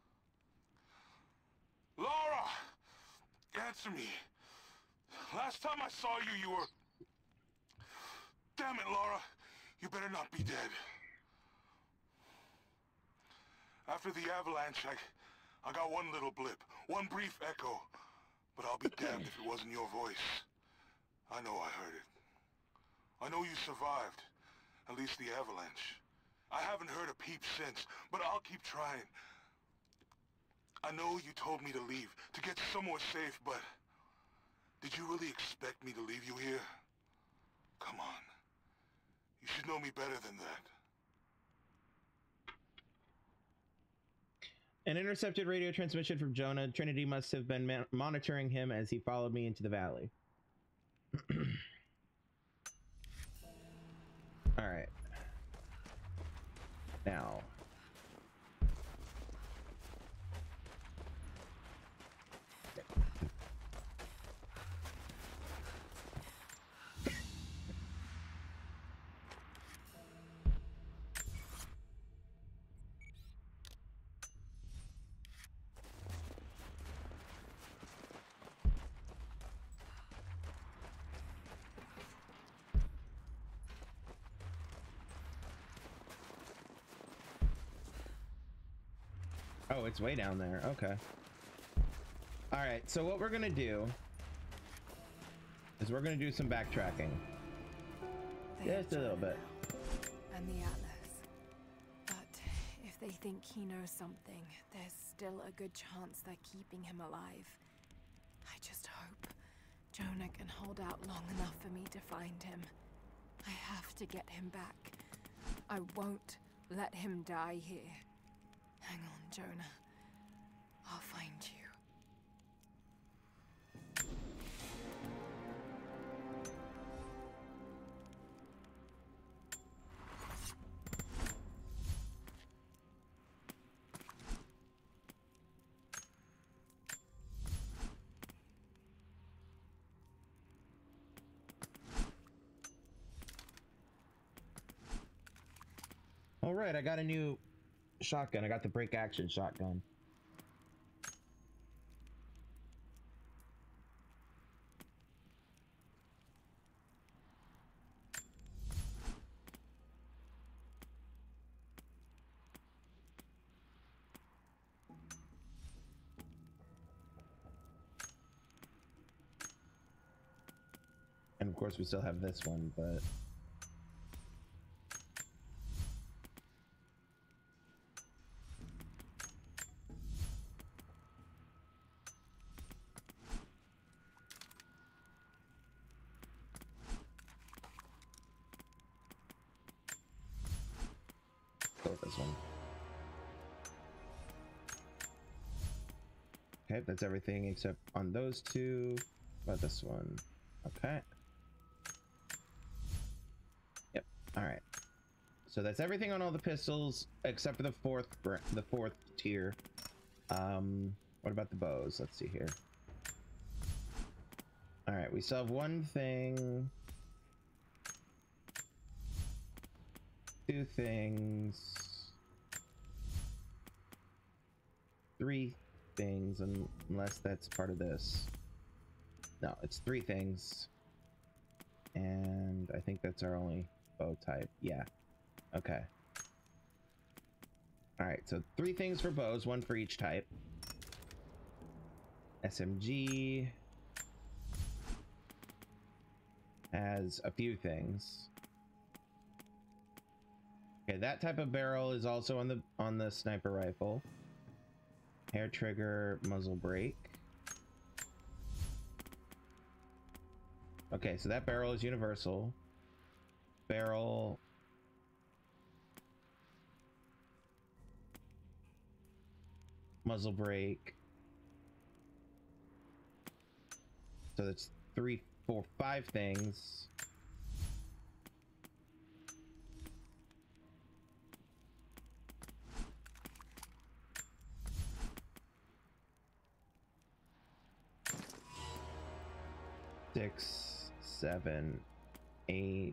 Lara! Answer me. Last time I saw you, you were... Damn it, Lara. You better not be dead. After the avalanche, I, I got one little blip, one brief echo. But I'll be damned if it wasn't your voice. I know I heard it. I know you survived. At least the avalanche. I haven't heard a peep since, but I'll keep trying. I know you told me to leave, to get somewhere safe, but... did you really expect me to leave you here? Come on. You should know me better than that. An intercepted radio transmission from Jonah. Trinity must have been ma monitoring him as he followed me into the valley. All right. Now. Oh, it's way down there. Okay. All right, so what we're gonna do is we're gonna do some backtracking. They Just a little bit. And the Atlas. But if they think he knows something, there's still a good chance they're keeping him alive. I just hope Jonah can hold out long enough for me to find him. I have to get him back. I won't let him die here. Hang on, Jonah. I'll find you. All right, I got a new shotgun. I got the break action shotgun. And of course we still have this one, but this one. Okay, that's everything except on those two. What about this one? Okay. Yep. All right. So that's everything on all the pistols except for the fourth, the fourth tier. Um, what about the bows? Let's see here. All right, we still have one thing. Two things. Three things, unless that's part of this. No, it's three things. And I think that's our only bow type. Yeah. Okay. Alright, so three things for bows, one for each type. S M G has a few things. Okay, that type of barrel is also on the on the sniper rifle. Hair trigger, muzzle brake. Okay, so that barrel is universal. Barrel. Muzzle brake. So that's three, four, five things. Six, seven, eight,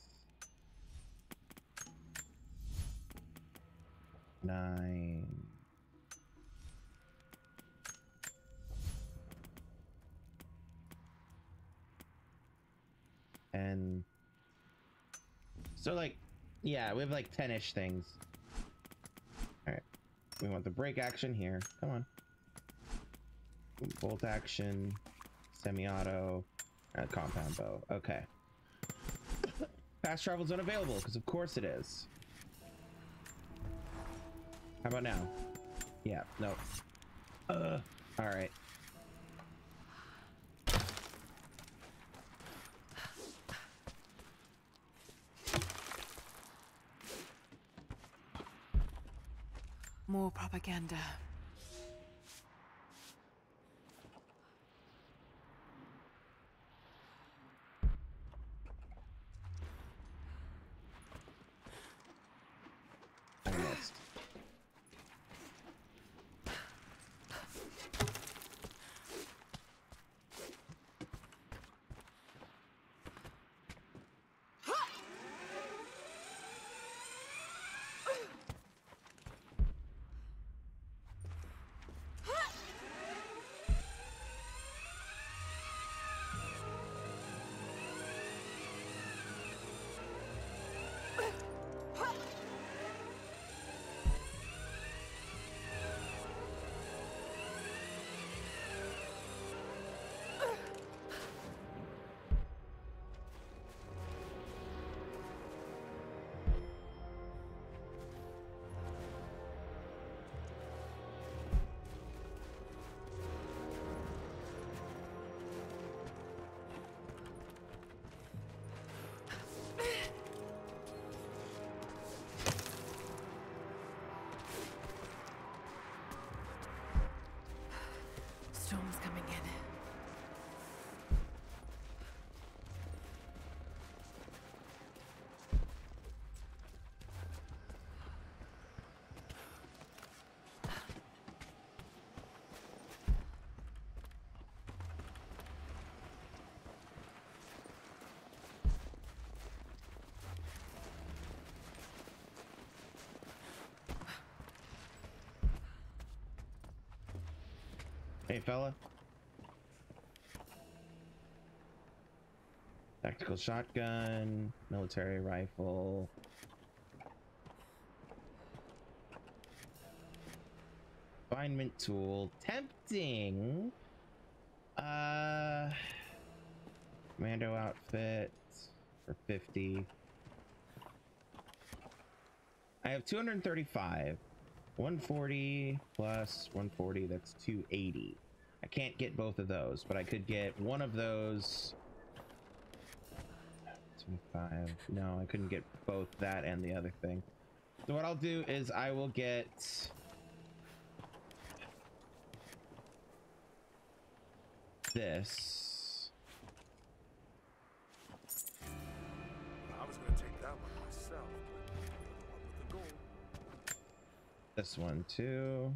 nine, and so like, yeah, we have like ten-ish things. All right, we want the break action here. Come on, bolt action, semi-auto. Uh, compound bow. Okay. Fast travel's unavailable, because of course it is. How about now? Yeah, no. Uh, all right. More propaganda. I missed. Storm's coming in. Hey, fella. Tactical shotgun, military rifle. Refinement tool. Tempting. Uh, commando outfit for fifty. I have two hundred thirty-five. one forty plus one forty, that's two eighty. I can't get both of those, but I could get one of those. twenty-five. No, I couldn't get both that and the other thing. So what I'll do is I will get this. I was gonna take that one myself, but you're the one with the gold. This one too.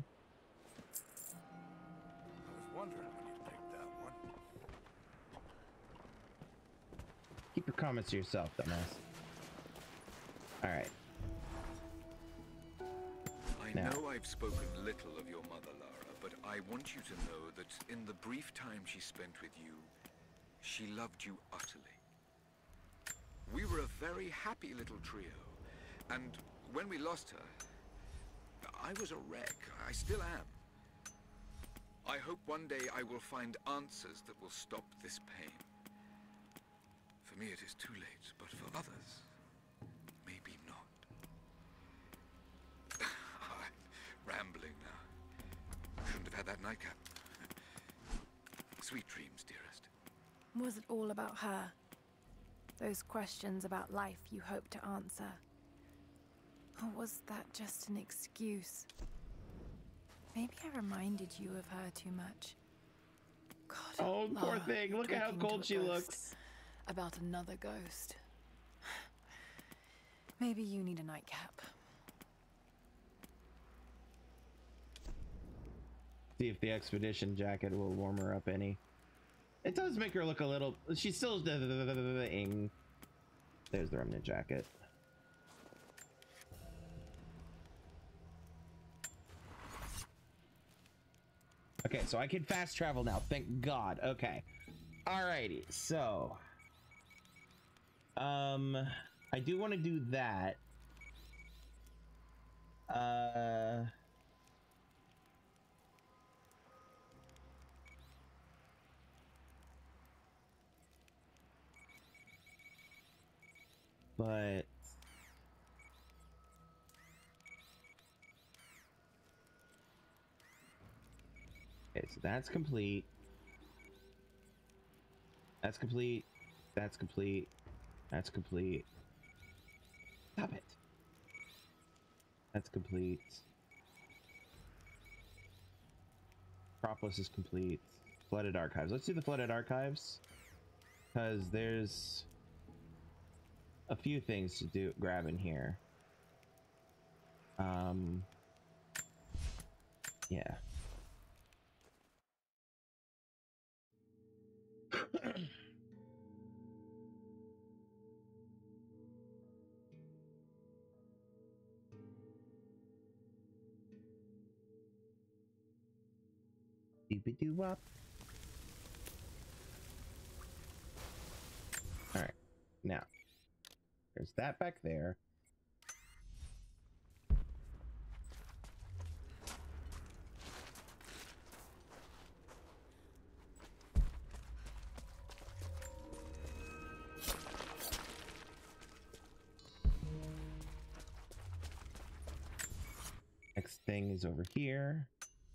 I was wondering when you'd pick that one. Keep your comments to yourself, dumbass. All right. I Now. know I've spoken little of your mother, Lara, but I want you to know that in the brief time she spent with you, she loved you utterly. We were a very happy little trio, and when we lost her, I was a wreck. I still am. I hope one day I will find answers that will stop this pain. For me it is too late, but for others, maybe not. I'm rambling now. Shouldn't have had that nightcap. Sweet dreams, dearest. Was it all about her? Those questions about life you hoped to answer? Or was that just an excuse? Maybe I reminded you of her too much. God, Oh, poor Lara, thing. Look at how talking to cold a she ghost looks. About another ghost. Maybe you need a nightcap. See if the expedition jacket will warm her up any. It does make her look a little. She's still. There's the remnant jacket. Okay, so I can fast travel now. Thank God. Okay. Alrighty. So, um, I do want to do that. Uh. but okay, so that's complete. That's complete. That's complete. That's complete. Stop it. That's complete. Acropolis is complete. Flooded Archives. Let's do the Flooded Archives, because there's a few things to do, grab in here. Um, yeah. Doobie-doo-wop. All right, now there's that back there. Next thing is over here.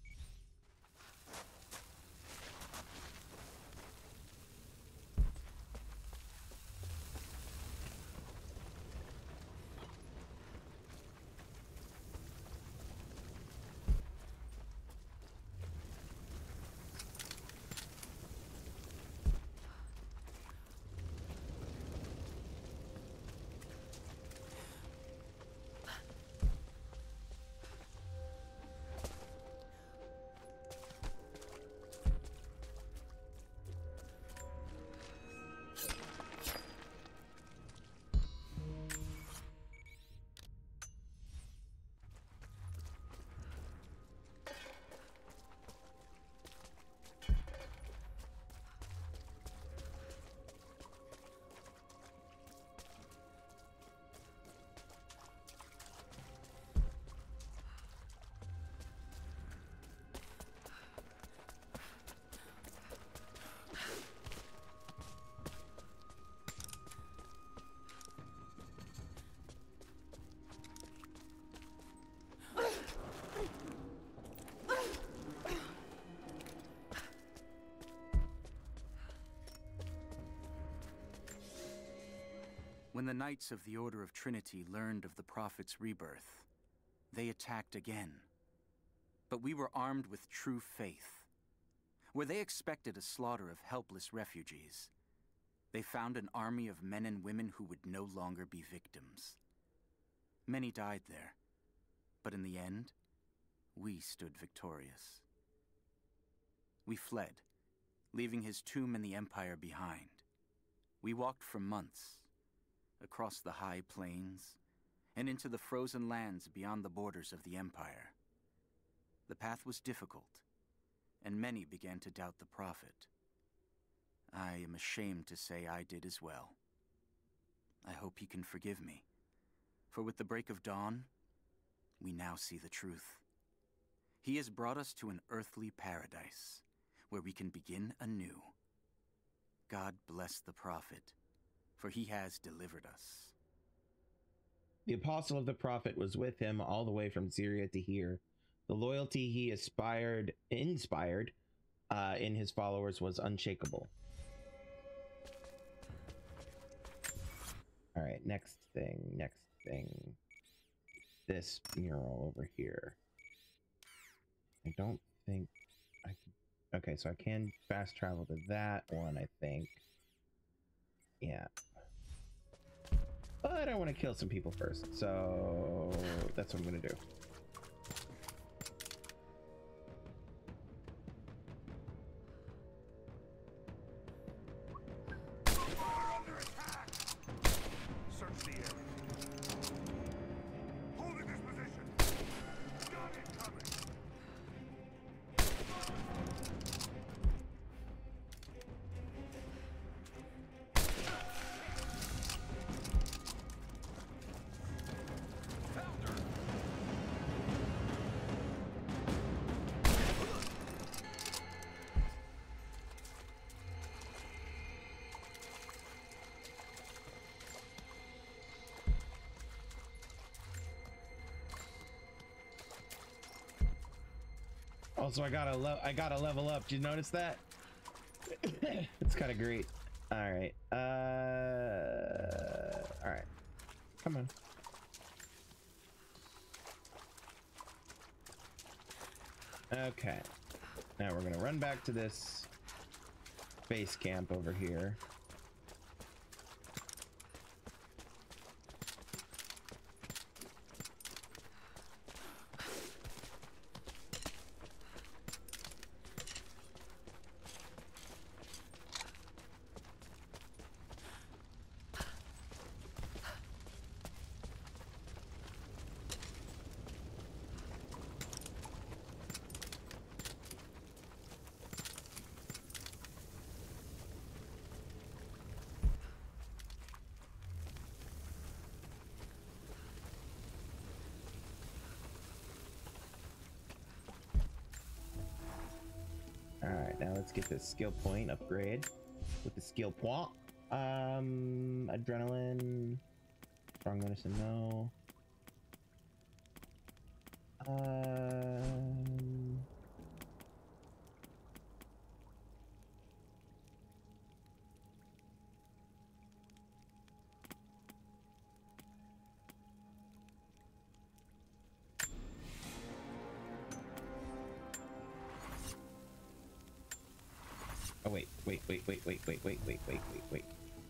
When the Knights of the Order of Trinity learned of the Prophet's rebirth, they attacked again. But we were armed with true faith. Where they expected a slaughter of helpless refugees, they found an army of men and women who would no longer be victims. Many died there, but in the end, we stood victorious. We fled, leaving his tomb in the Empire behind. We walked for months, across the high plains, and into the frozen lands beyond the borders of the Empire. The path was difficult, and many began to doubt the Prophet. I am ashamed to say I did as well. I hope he can forgive me, for with the break of dawn, we now see the truth. He has brought us to an earthly paradise, where we can begin anew. God bless the Prophet, for he has delivered us. The apostle of the Prophet was with him all the way from Syria to here. The loyalty he aspired, inspired uh, in his followers was unshakable. All right, next thing, next thing. This mural over here. I don't think I can. Okay, so I can fast travel to that one, I think. Yeah. But I want to kill some people first, so that's what I'm going to do. Also, I gotta lo I gotta level up. Did you notice that? It's kind of great. All right. Uh. All right. Come on. Okay. Now we're gonna run back to this base camp over here. Alright, now let's get this skill point upgrade with the skill point. Um, adrenaline, strong medicine, no. Um, oh wait, wait, wait, wait, wait, wait, wait, wait, wait, wait, wait.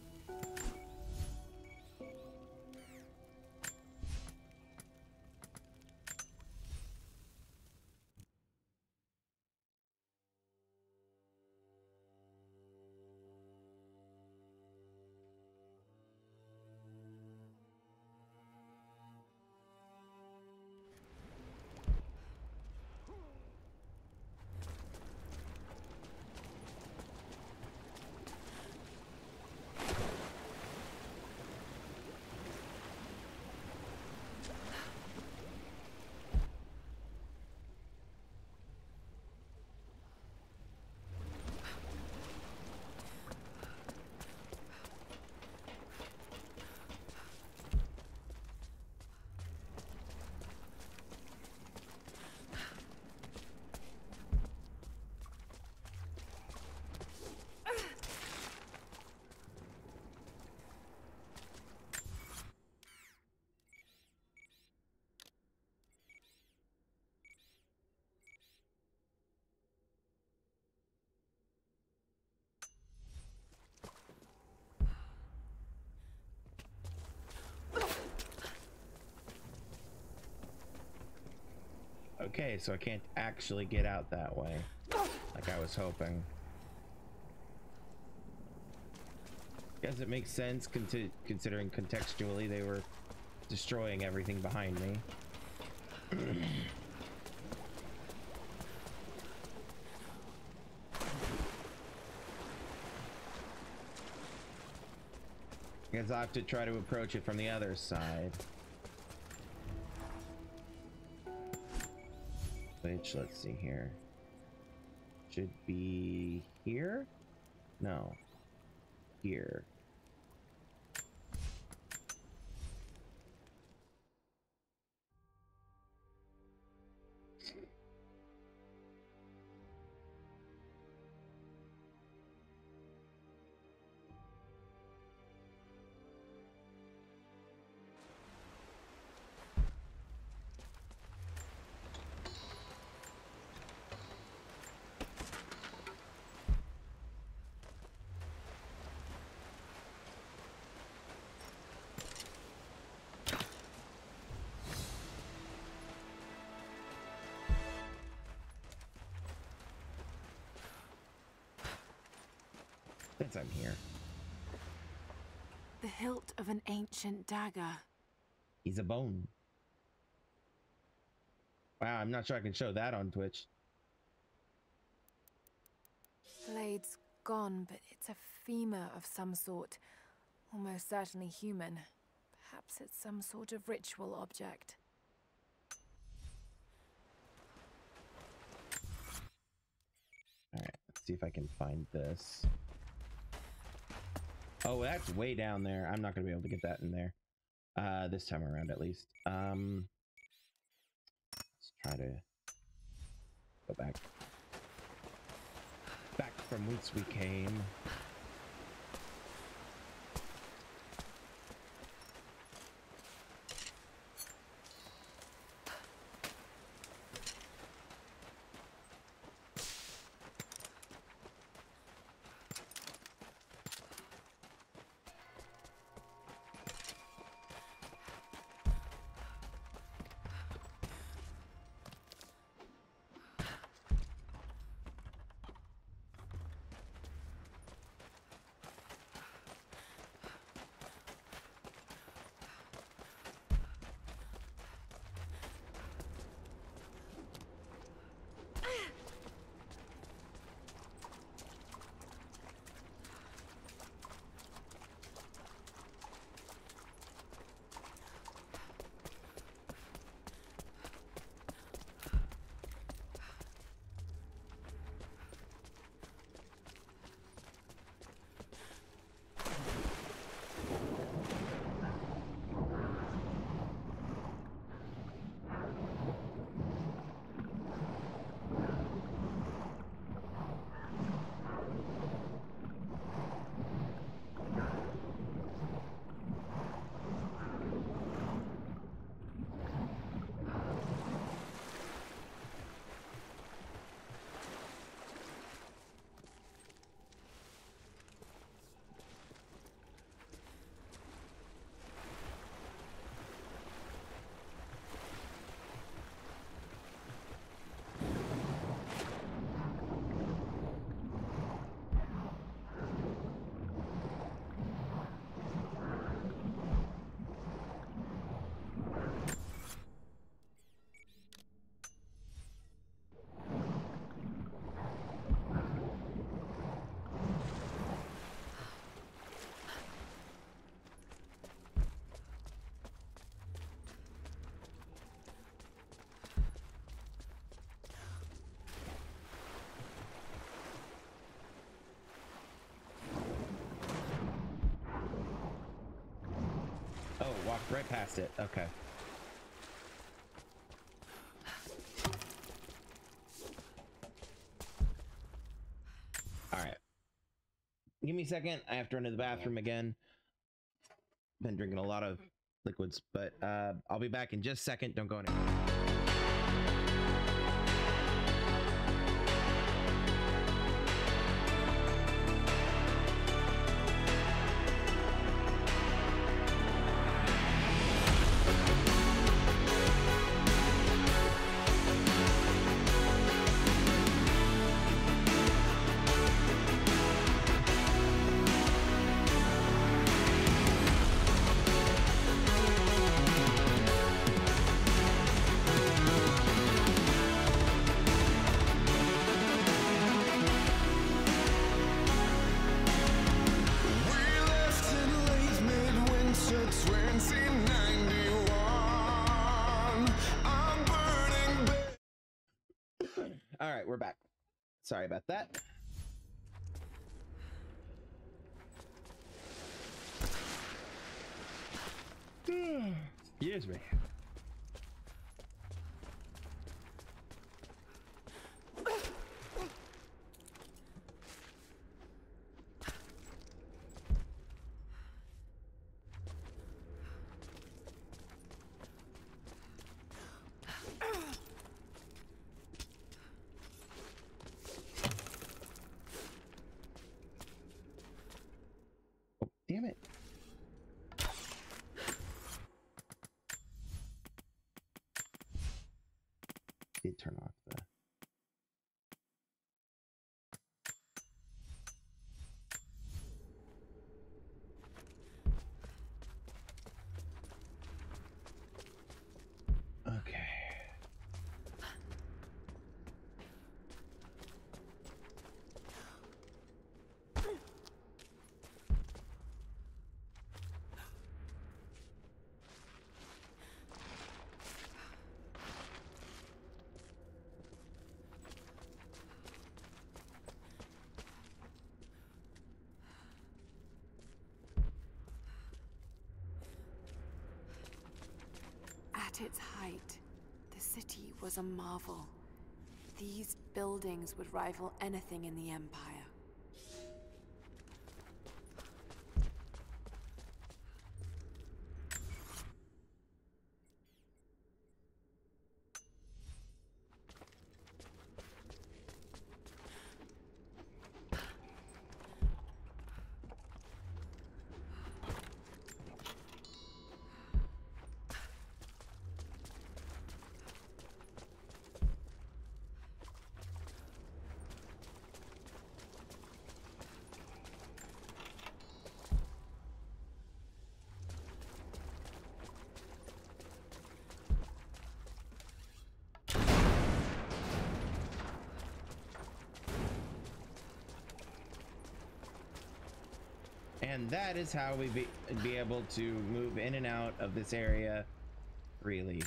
Okay, so I can't actually get out that way, like I was hoping. Guess it makes sense con considering contextually they were destroying everything behind me. Guess I'll have to try to approach it from the other side. Which, let's see here. Should be here? No. Here. Since I'm here. The hilt of an ancient dagger. He's a bone. Wow, I'm not sure I can show that on Twitch. Blade's gone, but it's a femur of some sort. Almost certainly human. Perhaps it's some sort of ritual object. Alright, let's see if I can find this. Oh, that's way down there. I'm not going to be able to get that in there. Uh, this time around, at least. Um, let's try to go back. Back from whence we came. Oh, walked right past it. Okay. All right. Give me a second. I have to run to the bathroom again. Been drinking a lot of liquids, but uh, I'll be back in just a second. Don't go anywhere. All right, we're back. Sorry about that. Excuse me. Damn it. Did turn off the... Okay. At its height, the city was a marvel. These buildings would rival anything in the Empire. And that is how we be, be able to move in and out of this area freely.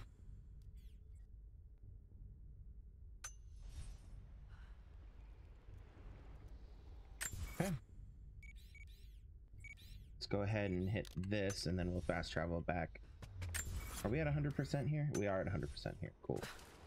Okay. Let's go ahead and hit this, and then we'll fast travel back. Are we at one hundred percent here? We are at one hundred percent here. Cool.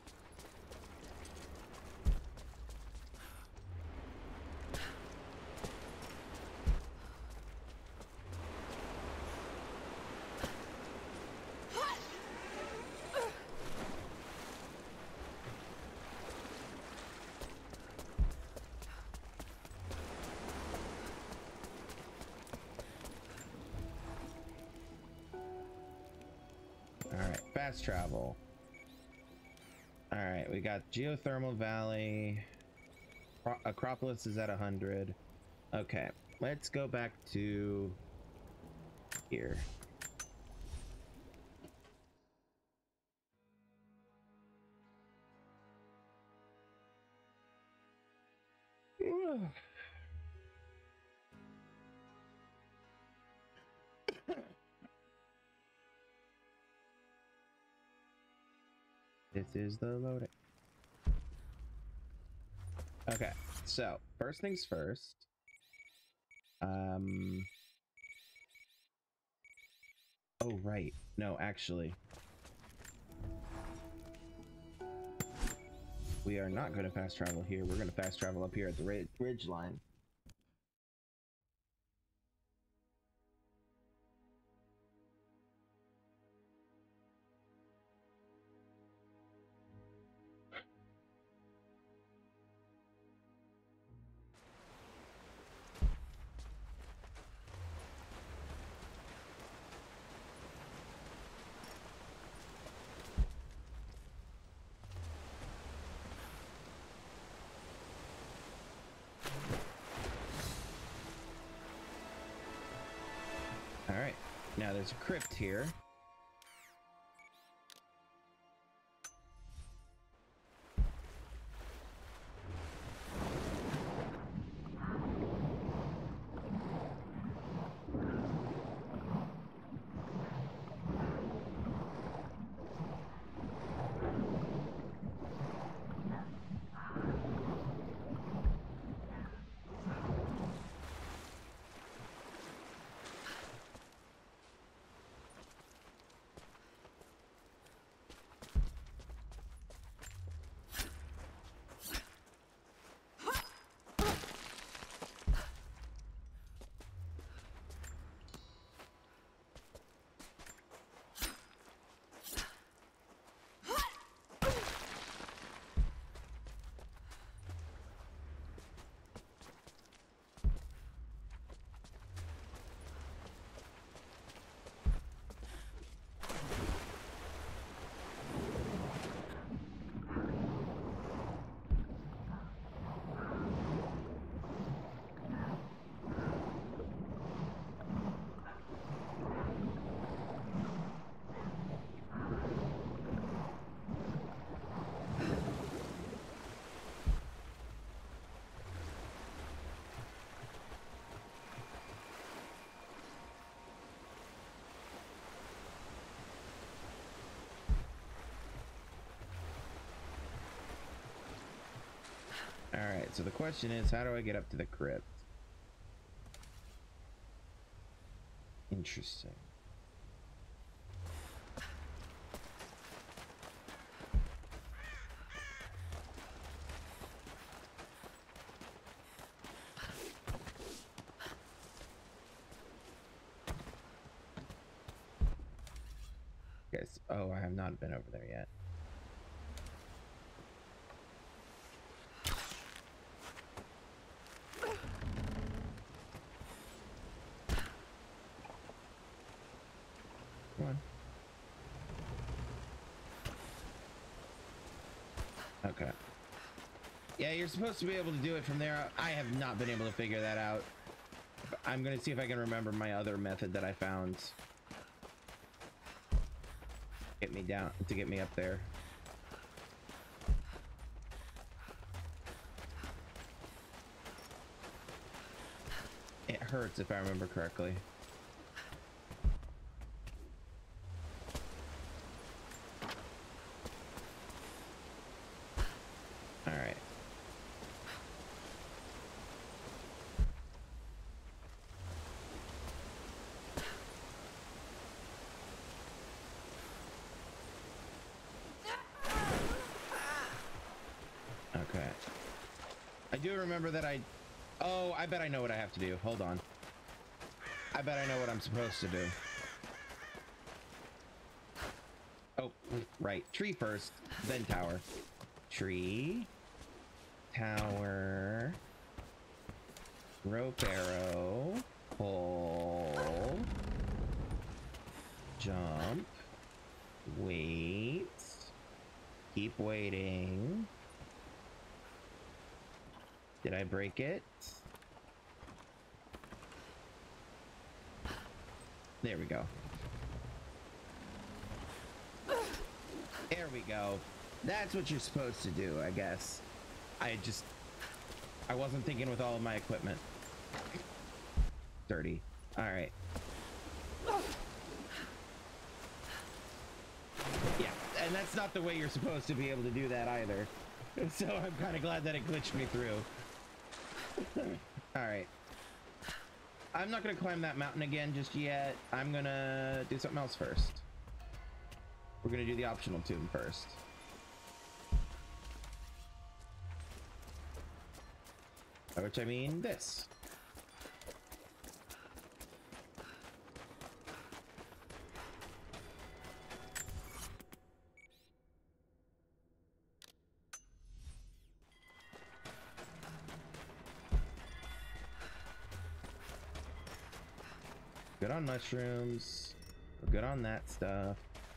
Fast travel. All right, we got Geothermal Valley. Acropolis is at one hundred. Okay, let's go back to here. This is the loading. Okay, so first things first. Um. Oh, right. No, actually. We are not going to fast travel here. We're going to fast travel up here at the ridge, ridge line. Alright, now there's a crypt here. Alright, so the question is, how do I get up to the crypt? Interesting. Guys, oh, I have not been over there yet. Come on. Okay. Yeah, you're supposed to be able to do it from there. I have not been able to figure that out. I'm gonna see if I can remember my other method that I found. Get me down, to get me up there. It hurts if I remember correctly. All right. Okay. I do remember that I... Oh, I bet I know what I have to do. Hold on. I bet I know what I'm supposed to do. Oh, right. Tree first, then tower. Tree. Tower. Rope arrow. Pull. Jump. Wait. Keep waiting. Did I break it? There we go. There we go. That's what you're supposed to do, I guess. I just... I wasn't thinking with all of my equipment. Dirty. Alright. Yeah, and that's not the way you're supposed to be able to do that either. So I'm kind of glad that it glitched me through. Alright. I'm not going to climb that mountain again just yet. I'm going to do something else first. We're going to do the optional tomb first. By which I mean this. Good on mushrooms. We're good on that stuff.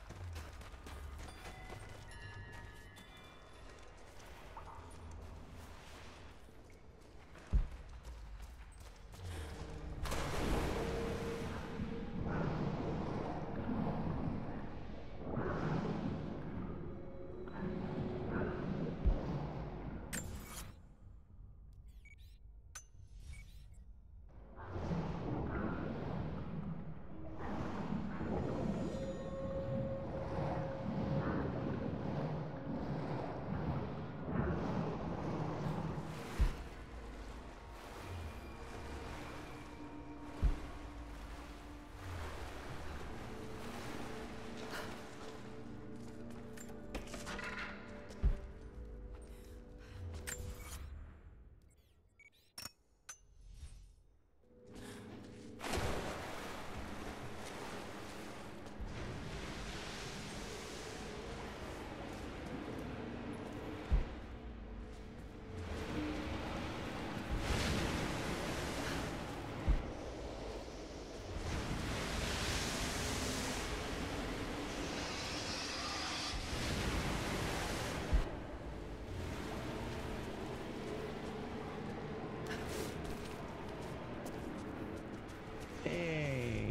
Hey.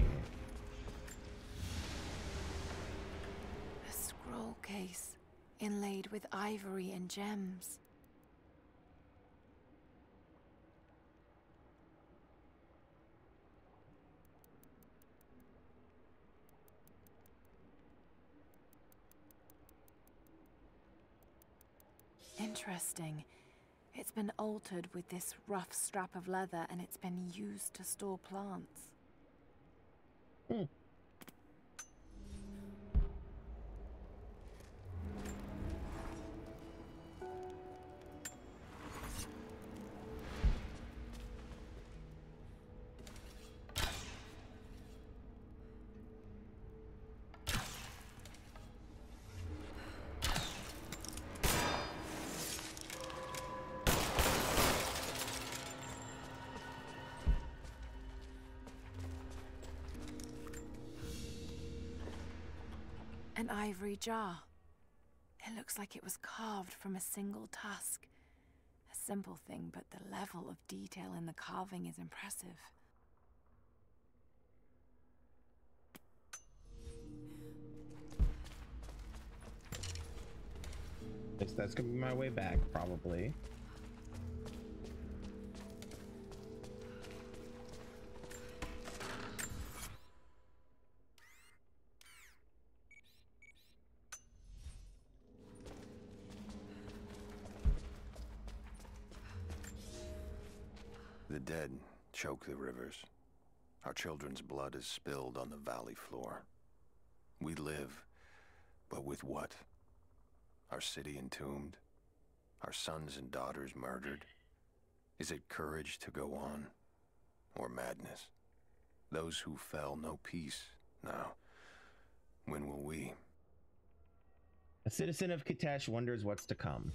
A scroll case inlaid with ivory and gems. Interesting. It's been altered with this rough strap of leather, and it's been used to store plants. Hmm. An ivory jar. It looks like it was carved from a single tusk. A simple thing, but the level of detail in the carving is impressive. Guess that's gonna be my way back, probably. The dead choke the rivers. Our children's blood is spilled on the valley floor. We live, but with what? Our city entombed? Our sons and daughters murdered? Is it courage to go on? Or madness? Those who fell know peace now. When will we? A citizen of Kitesh wonders what's to come.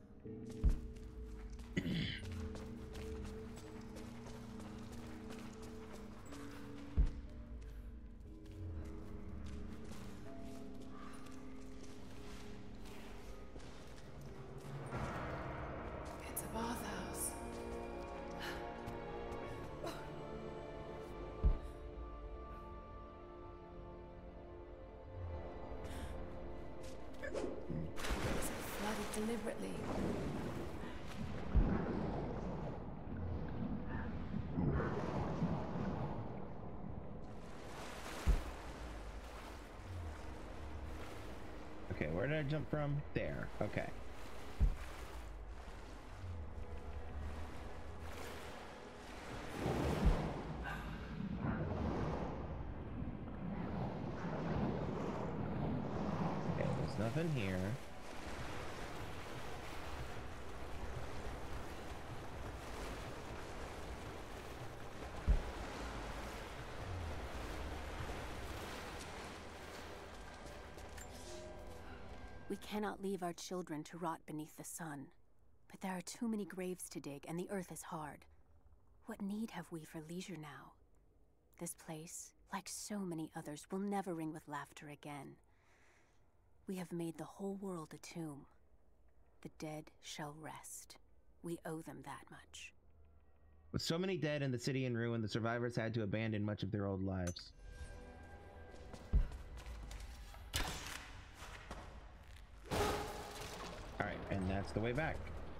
It's a bathhouse. Is it flooded deliberately? Okay, where did I jump from? There. Okay. Okay, there's nothing here. We cannot leave our children to rot beneath the sun. But there are too many graves to dig, and the earth is hard. What need have we for leisure now? This place, like so many others, will never ring with laughter again. We have made the whole world a tomb. The dead shall rest. We owe them that much. With so many dead and the city in ruin, the survivors had to abandon much of their old lives. Alright, and that's the way back.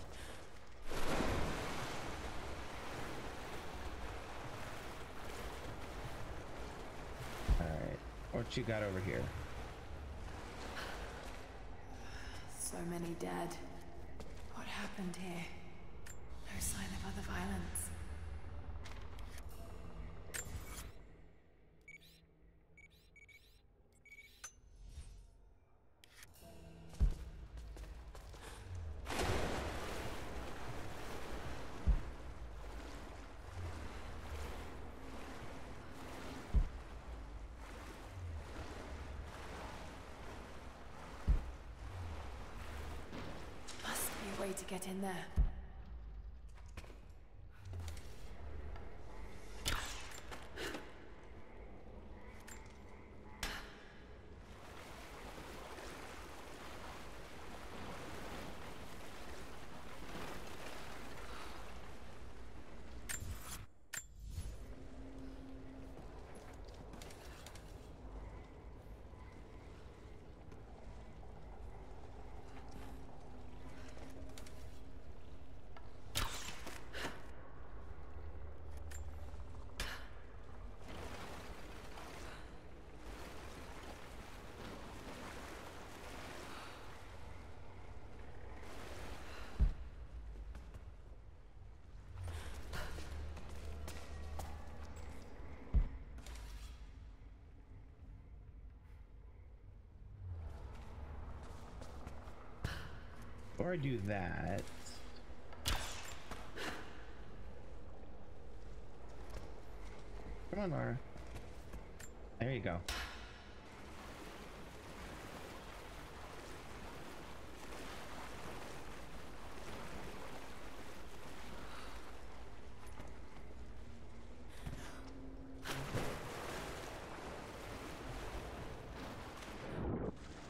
Alright, what you got over here? So many dead. What happened here? No sign of other violence. Must be a way to get in there. Before I do that, come on, Laura. There you go.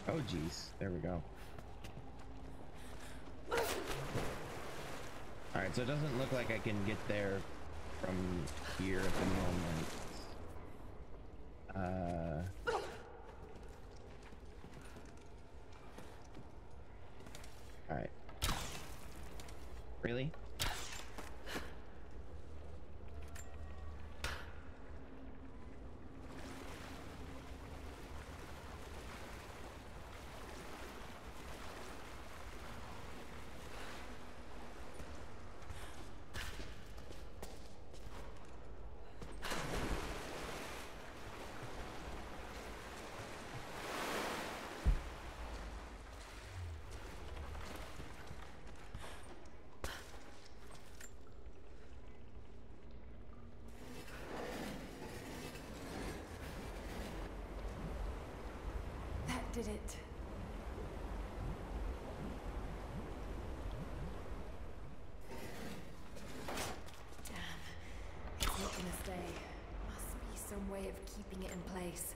Oh geez, there we go. Alright, so it doesn't look like I can get there from here at the moment. Uh... Alright. Really? Did it. Damn. It's not gonna stay. Must be some way of keeping it in place.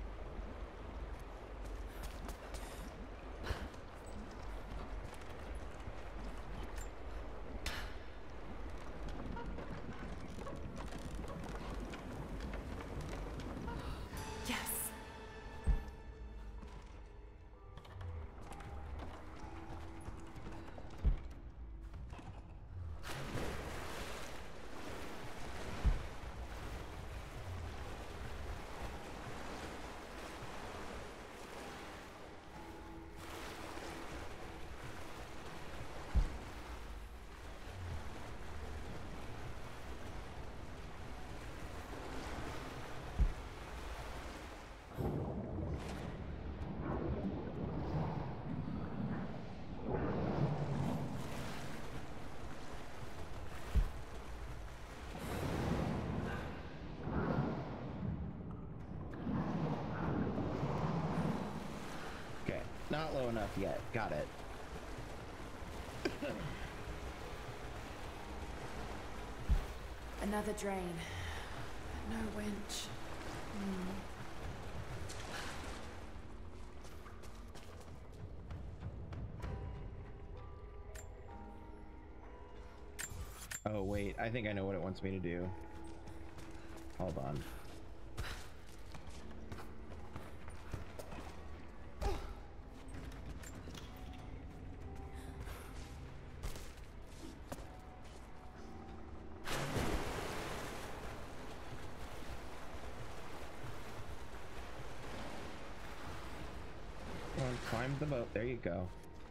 Not low enough yet. Got it. Another drain. No winch. Hmm. Oh wait, I think I know what it wants me to do. Hold on. Climb the boat. There you go.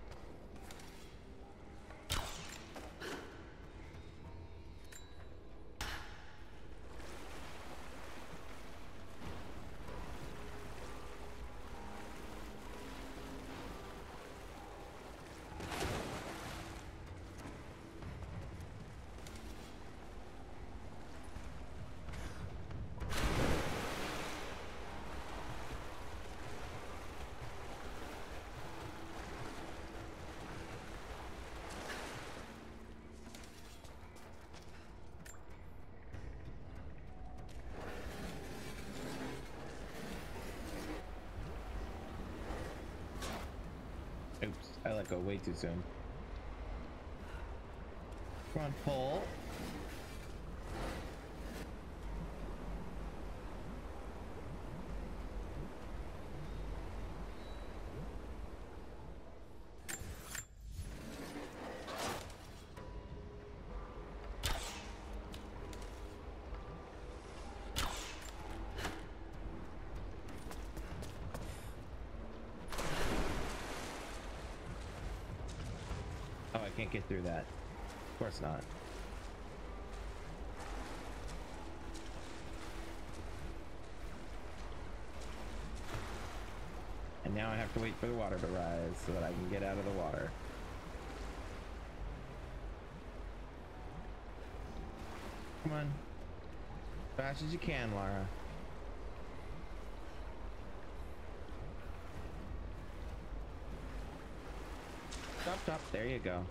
Oops, I let go way too soon. Come on, pull. Can't get through that. Of course not. And now I have to wait for the water to rise so that I can get out of the water. Come on. As fast as you can, Lara. Stop, stop. There you go.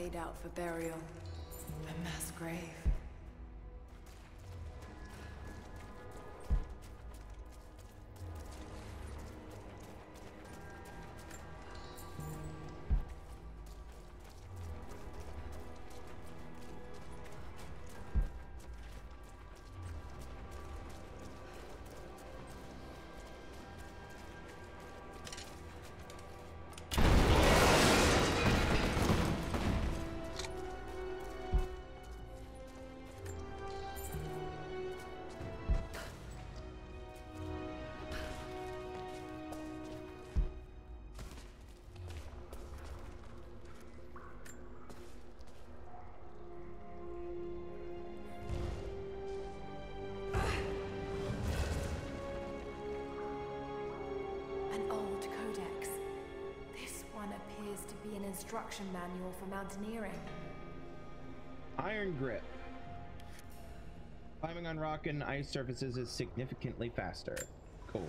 laid out for burial. A mass grave. Instruction manual for mountaineering. Iron grip. Climbing on rock and ice surfaces is significantly faster. Cool.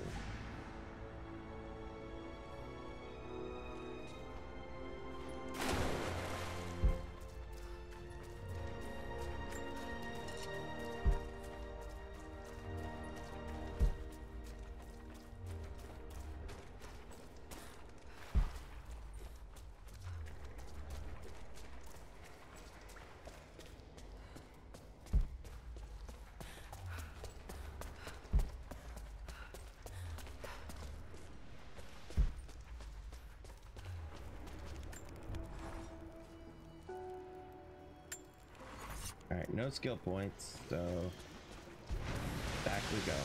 All right, no skill points, so back we go.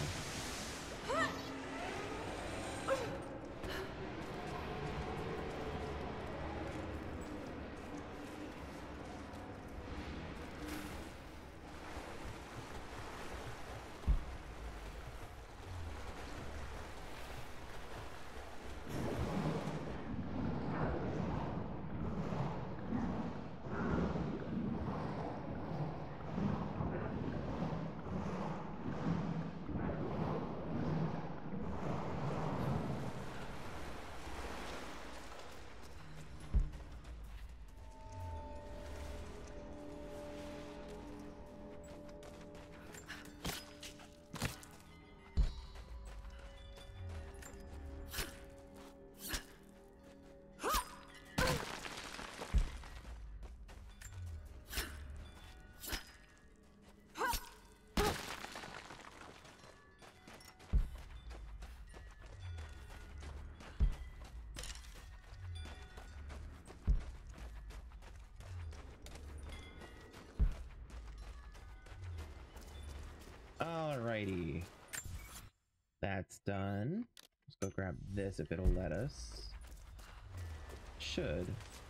Alrighty, that's done. Let's go grab this if it'll let us. Should.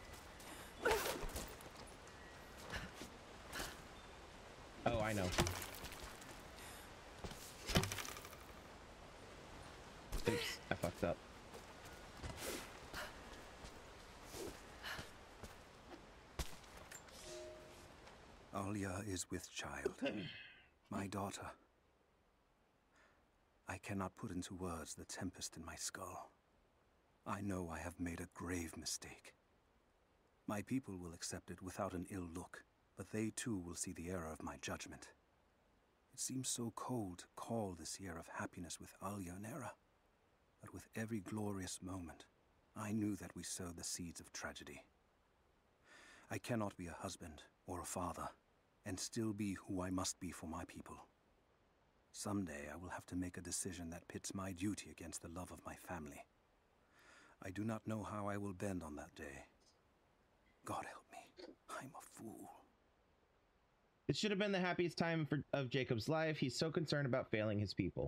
Oh, I know. Oops, I fucked up. Alia is with child. My daughter. I cannot put into words the tempest in my skull. I know I have made a grave mistake. My people will accept it without an ill look, but they too will see the error of my judgment. It seems so cold to call this year of happiness with Alia an error, but with every glorious moment, I knew that we sowed the seeds of tragedy. I cannot be a husband or a father, and still be who I must be for my people. Someday I will have to make a decision that pits my duty against the love of my family. I do not know how I will bend on that day. God help me, I'm a fool. It should have been the happiest time for, of Jacob's life. He's so concerned about failing his people.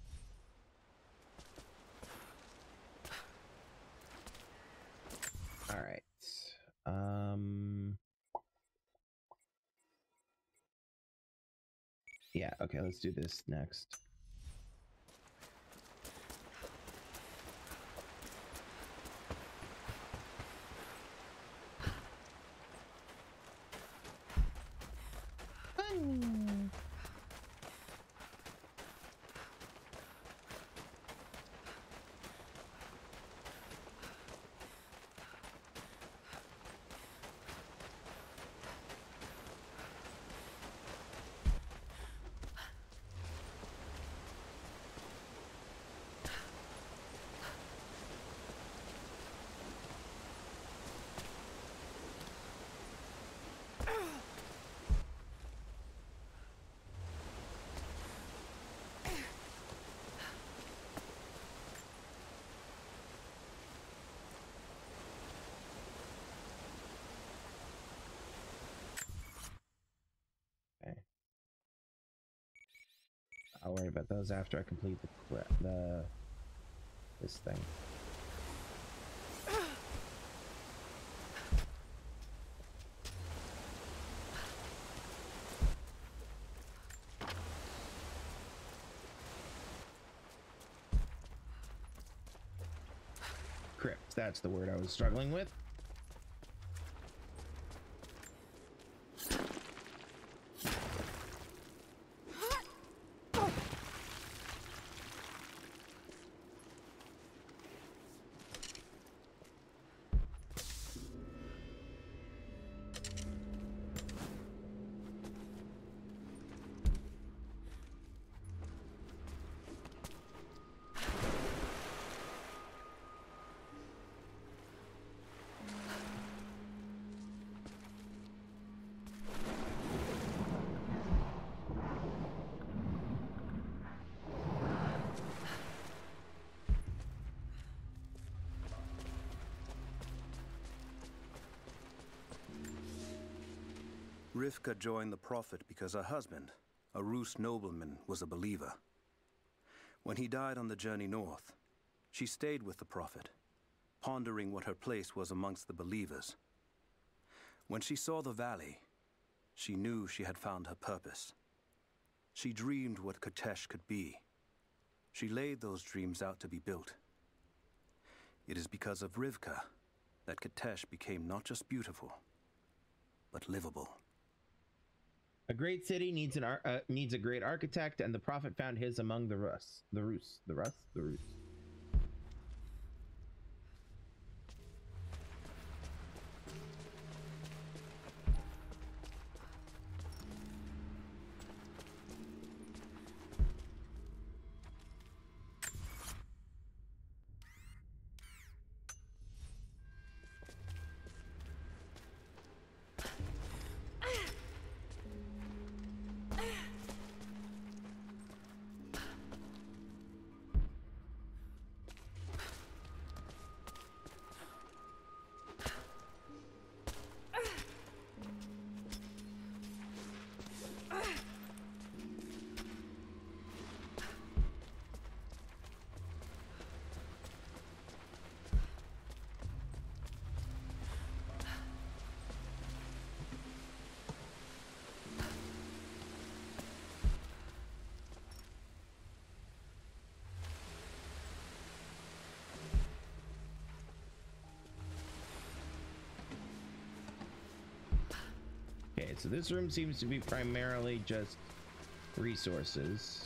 All right. Um... Yeah, okay, let's do this next. Fun. I'll worry about those after I complete the cl the this thing. Crypt, that's the word I was struggling with. Rivka joined the Prophet because her husband, a Rus nobleman, was a believer. When he died on the journey north, she stayed with the Prophet, pondering what her place was amongst the believers. When she saw the valley, she knew she had found her purpose. She dreamed what Katesh could be. She laid those dreams out to be built. It is because of Rivka that Katesh became not just beautiful, but livable. A great city needs an ar uh, needs a great architect, and the Prophet found his among the Rus. The Rus. The Rus? The Rus. Okay, so this room seems to be primarily just resources.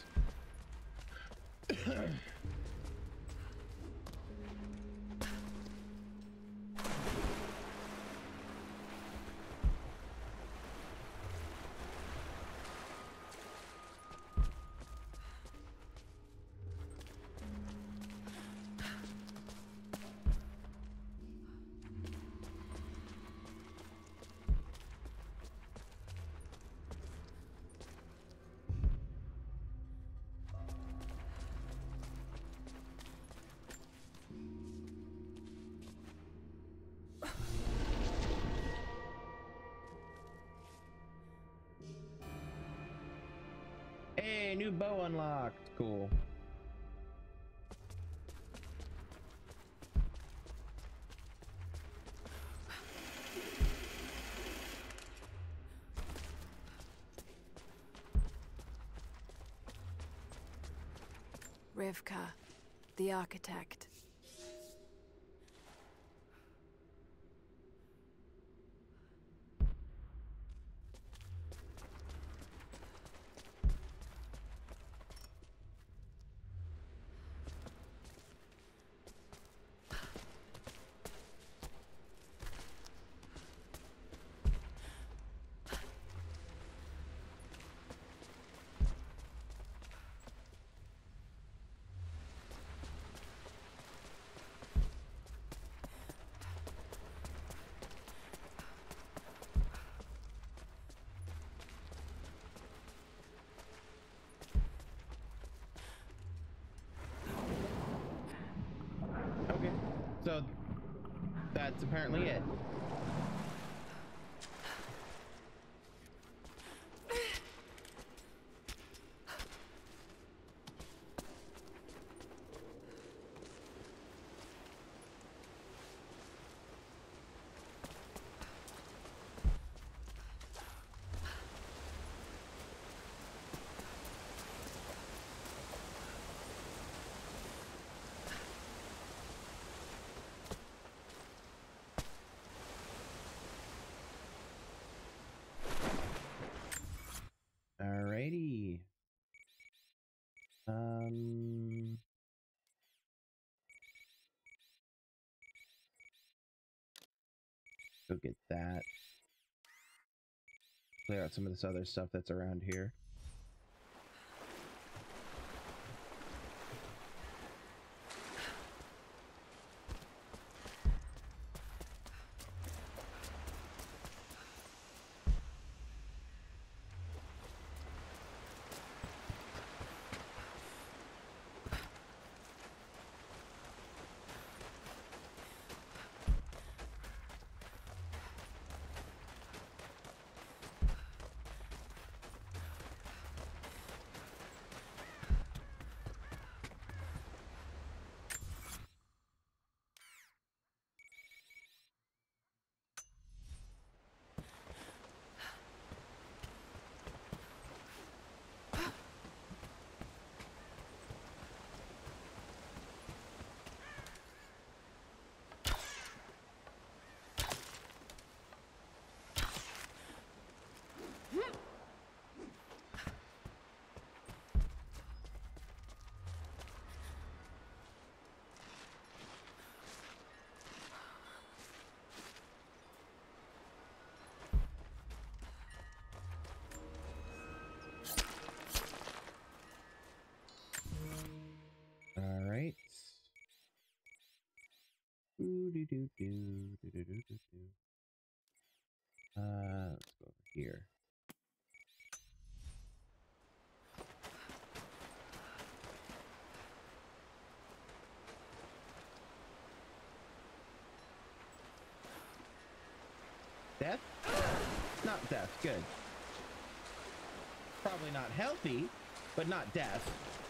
Hey, new bow unlocked. Cool. Rivka, the architect. Okay, so that's apparently it. go get that. Clear out some of this other stuff that's around here. Alright. Uh, let's go over here. Death? Not death, good. Probably not healthy, but not death.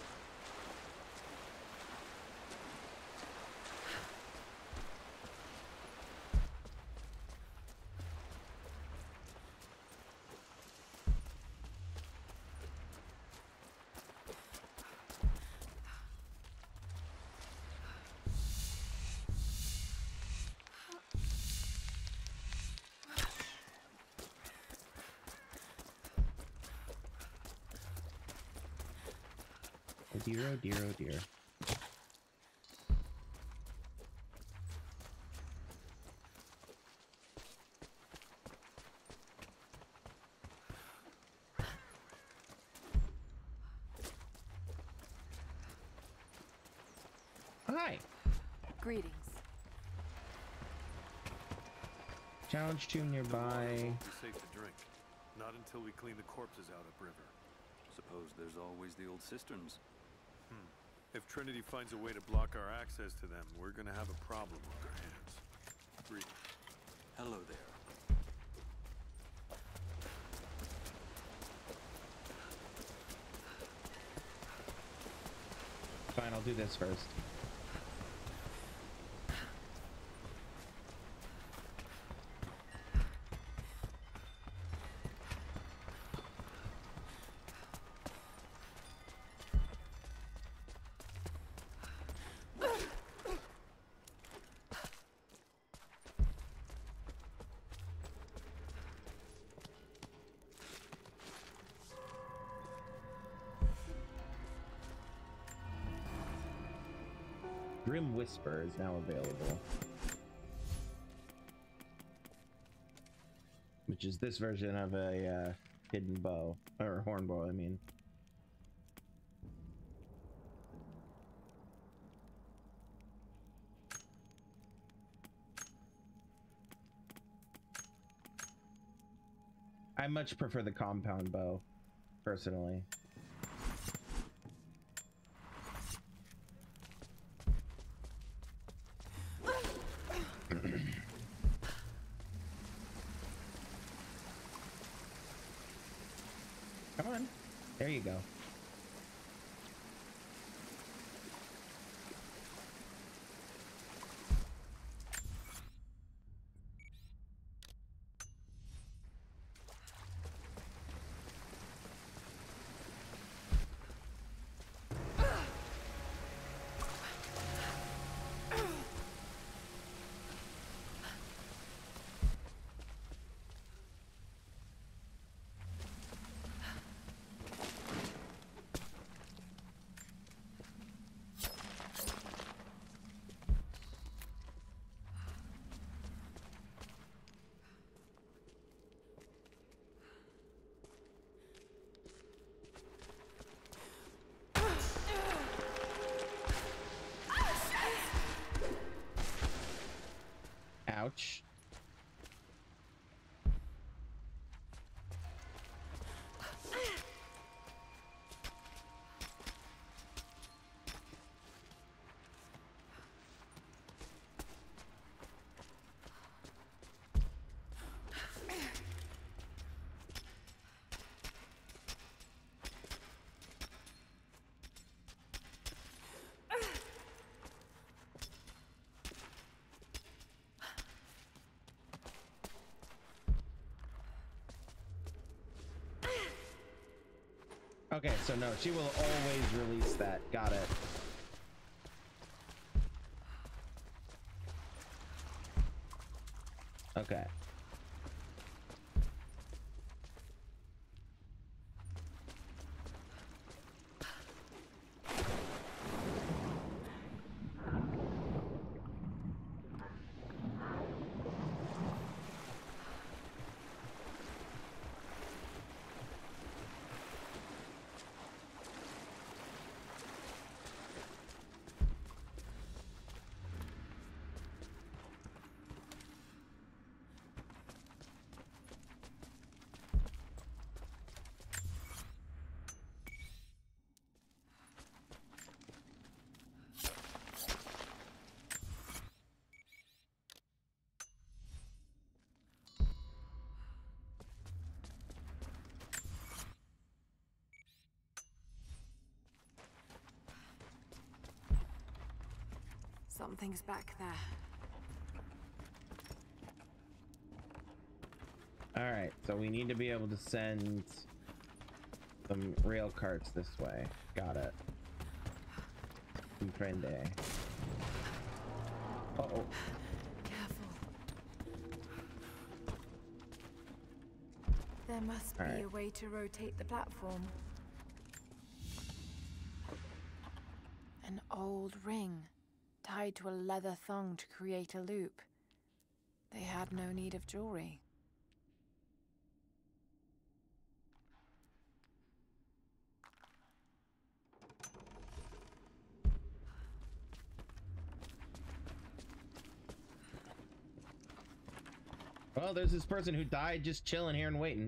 Oh dear, oh dear, oh dear. Hi. Greetings. Challenge tomb nearby. Won't be safe to drink. Not until we clean the corpses out upriver. Suppose there's always the old cisterns. Hmm. If Trinity finds a way to block our access to them, we're gonna have a problem with our hands. Greetings. Hello there. Fine, I'll do this first. Grim Whisper is now available. Which is this version of a uh, hidden bow. Or horn bow, I mean. I much prefer the compound bow, personally. Come on. There you go. Okay, so no, she will always release that. Got it. Okay. Something's back there. All right, so we need to be able to send some rail carts this way. Got it. Comprende. Uh-oh. Careful. There must All be right. a way to rotate the platform. An old ring, tied to a leather thong to create a loop. They had no need of jewelry. Well, there's this person who died just chilling here and waiting.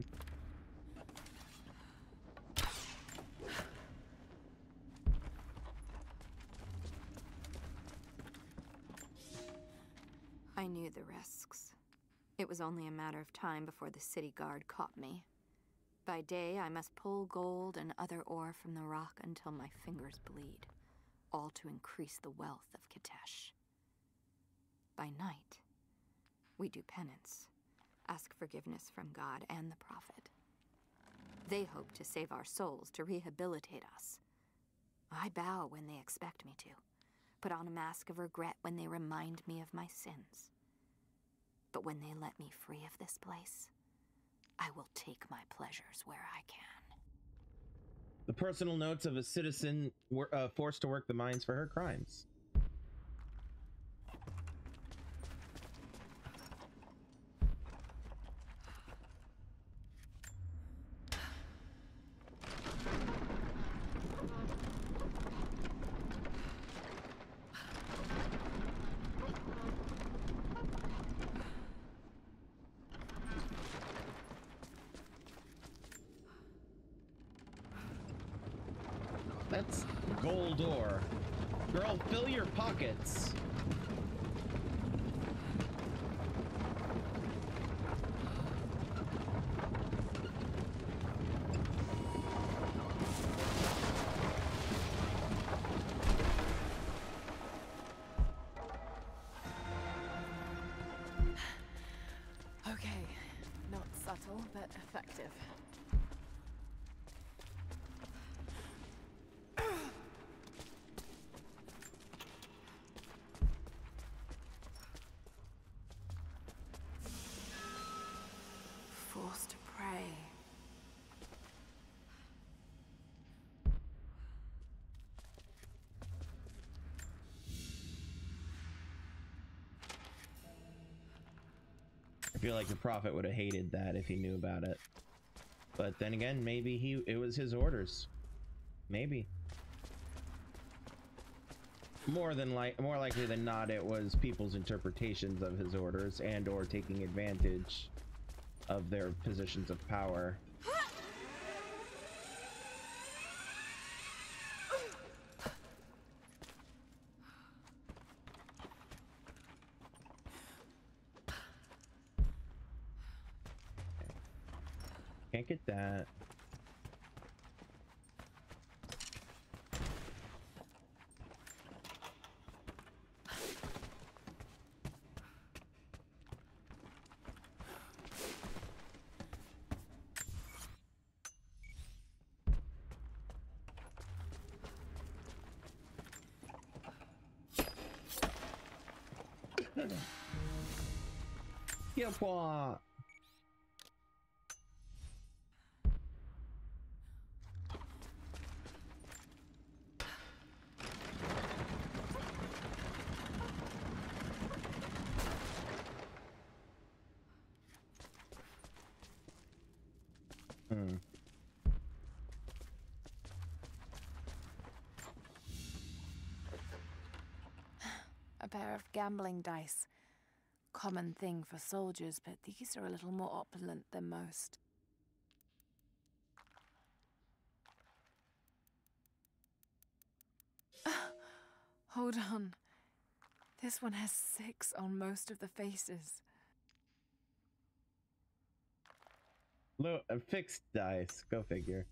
I knew the risks. It was only a matter of time before the city guard caught me. By day, I must pull gold and other ore from the rock until my fingers bleed, all to increase the wealth of Kitesh. By night, we do penance, ask forgiveness from God and the Prophet. They hope to save our souls, to rehabilitate us. I bow when they expect me to, put on a mask of regret when they remind me of my sins. But when they let me free of this place, I will take my pleasures where I can. The personal notes of a citizen were uh, forced to work the mines for her crimes. That's gold ore. Girl, fill your pockets. Okay, not subtle, but effective. Forced to pray. I feel like the Prophet would have hated that if he knew about it. But then again, maybe he it was his orders. Maybe. More than like more likely than not, it was people's interpretations of his orders and or taking advantage of their positions of power. Can't get that. skill point. Hmm. A pair of gambling dice. Common thing for soldiers, but these are a little more opulent than most. Hold on. This one has six on most of the faces. Look, a fixed dice. Go figure.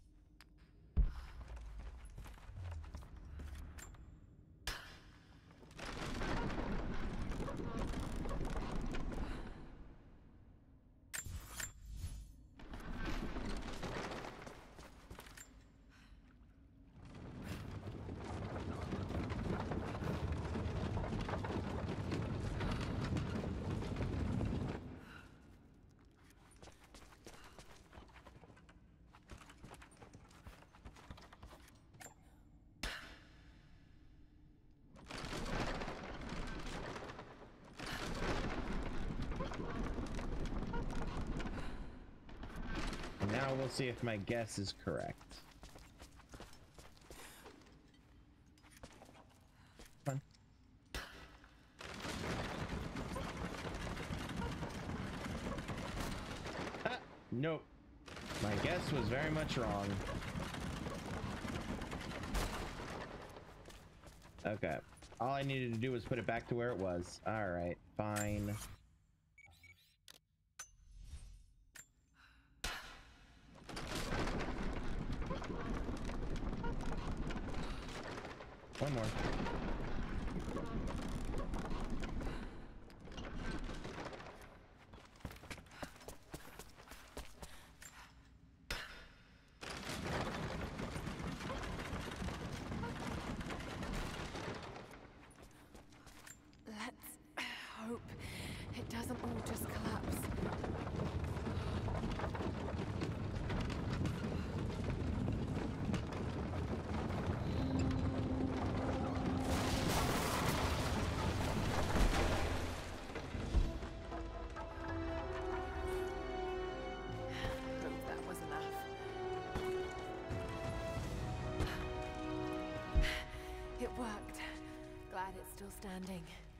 Now we'll see if my guess is correct. Come on. Ah, nope. My guess was very much wrong. Okay. All I needed to do was put it back to where it was. All right, fine. One more. Let's hope it doesn't all just collapse. It worked. Glad it's still standing.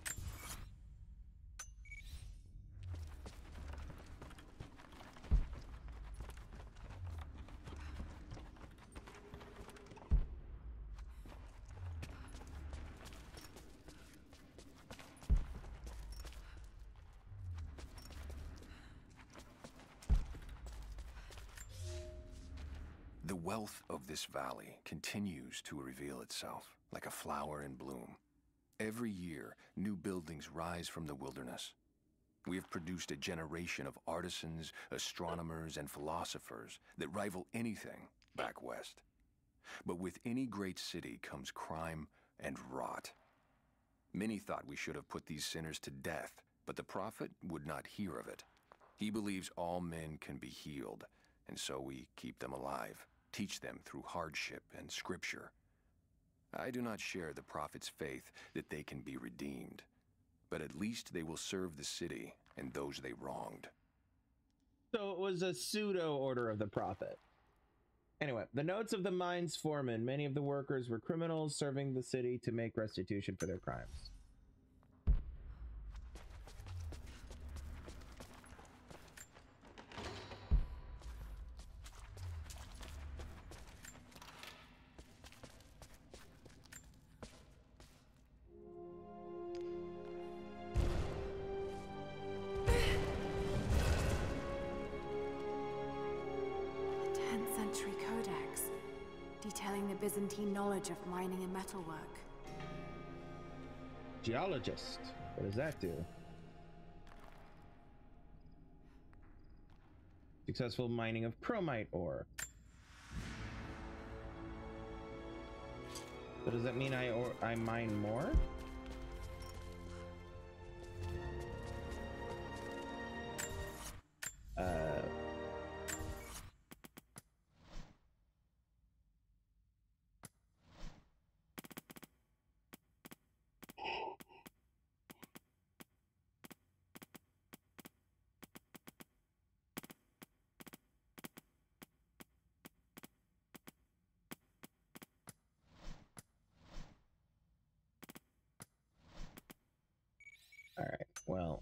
The wealth of this valley continues to reveal itself like a flower in bloom. Every year, new buildings rise from the wilderness. We have produced a generation of artisans, astronomers, and philosophers that rival anything back west. But with any great city comes crime and rot. Many thought we should have put these sinners to death, but the prophet would not hear of it. He believes all men can be healed, and so we keep them alive, teach them through hardship and scripture. I do not share the prophet's faith that they can be redeemed, but at least they will serve the city and those they wronged. So it was a pseudo order of the prophet. Anyway, the notes of the mine's foreman. Many of the workers were criminals serving the city to make restitution for their crimes. Detailing the Byzantine knowledge of mining and metalwork. Geologist. What does that do? Successful mining of chromite ore. So does that mean I or I mine more? Uh, all right, well.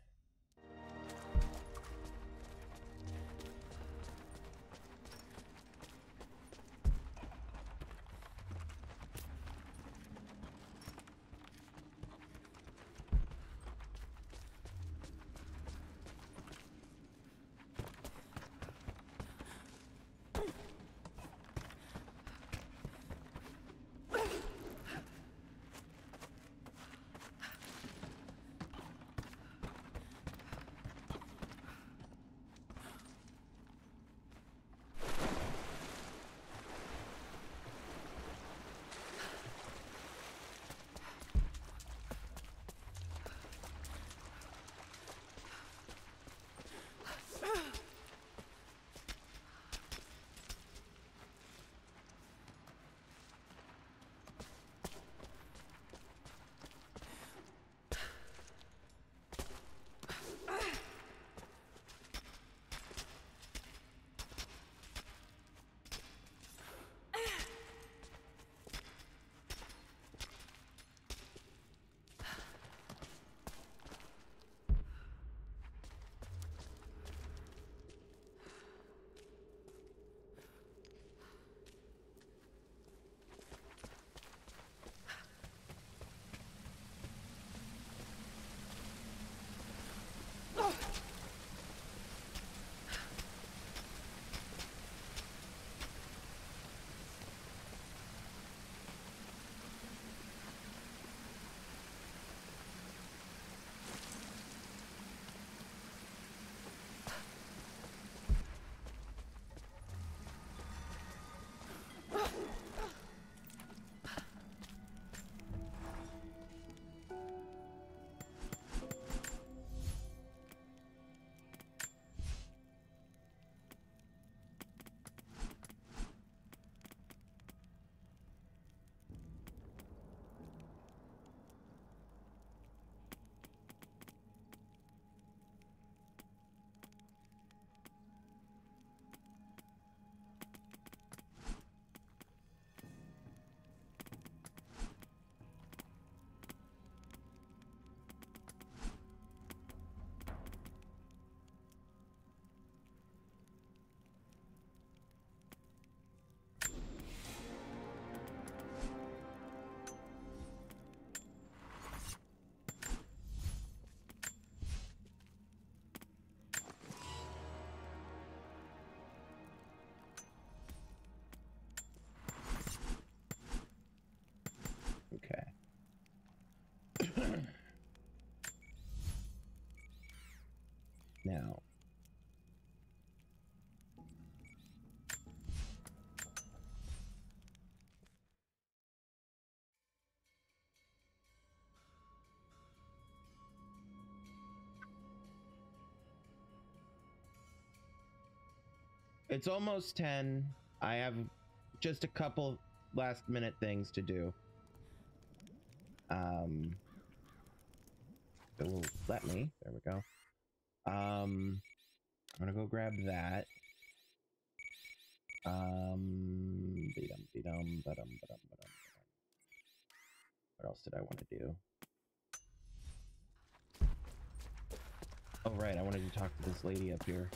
Now, it's almost ten. I have just a couple last minute things to do. Um, it will let me. There we go. Um, I'm gonna go grab that. Um, be-dum, be-dum, ba-dum, ba-dum, ba-dum. What else did I want to do? Oh, right, I wanted to talk to this lady up here.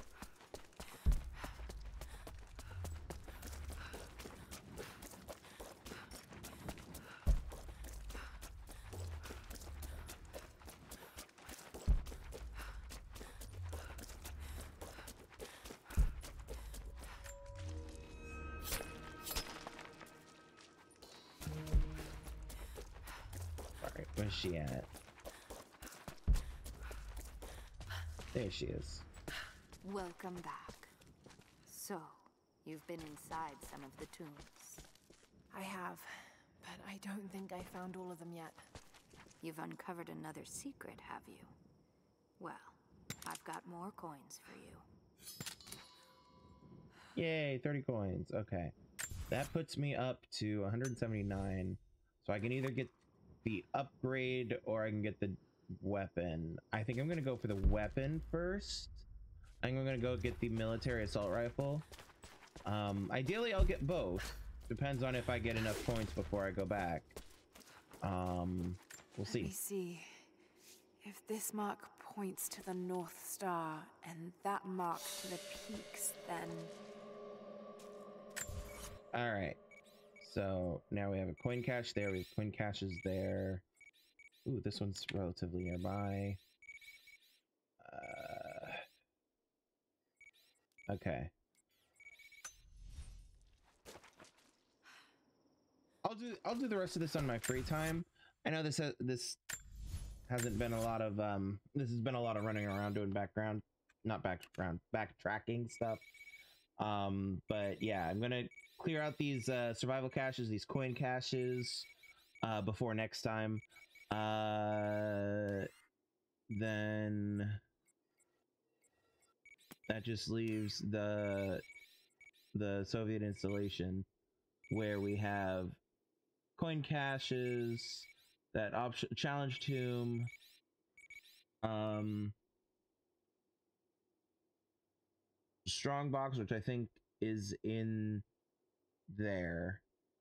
Alright, where's she at? There she is. Welcome back. So, you've been inside some of the tombs. I have, but I don't think I found all of them yet. You've uncovered another secret, have you? Well, I've got more coins for you. Yay, thirty coins. Okay. That puts me up to one hundred seventy-nine. So I can either get the upgrade or I can get the weapon. I think I'm going to go for the weapon first. I think I'm going to go get the military assault rifle. Um, ideally, I'll get both. Depends on if I get enough points before I go back. Um, we'll see. Let me see. If this mark points to the North Star and that mark to the peaks, then... All right. So now we have a coin cache there. We have coin caches there. Ooh, this one's relatively nearby. Uh, okay. I'll do I'll do the rest of this on my free time. I know this ha this hasn't been a lot of um this has been a lot of running around doing background, not background, backtracking stuff. Um, but yeah, I'm gonna clear out these uh, survival caches, these coin caches, uh, before next time. Uh, then that just leaves the the Soviet installation where we have coin caches, that option challenge tomb, um, strong box, which I think is in there.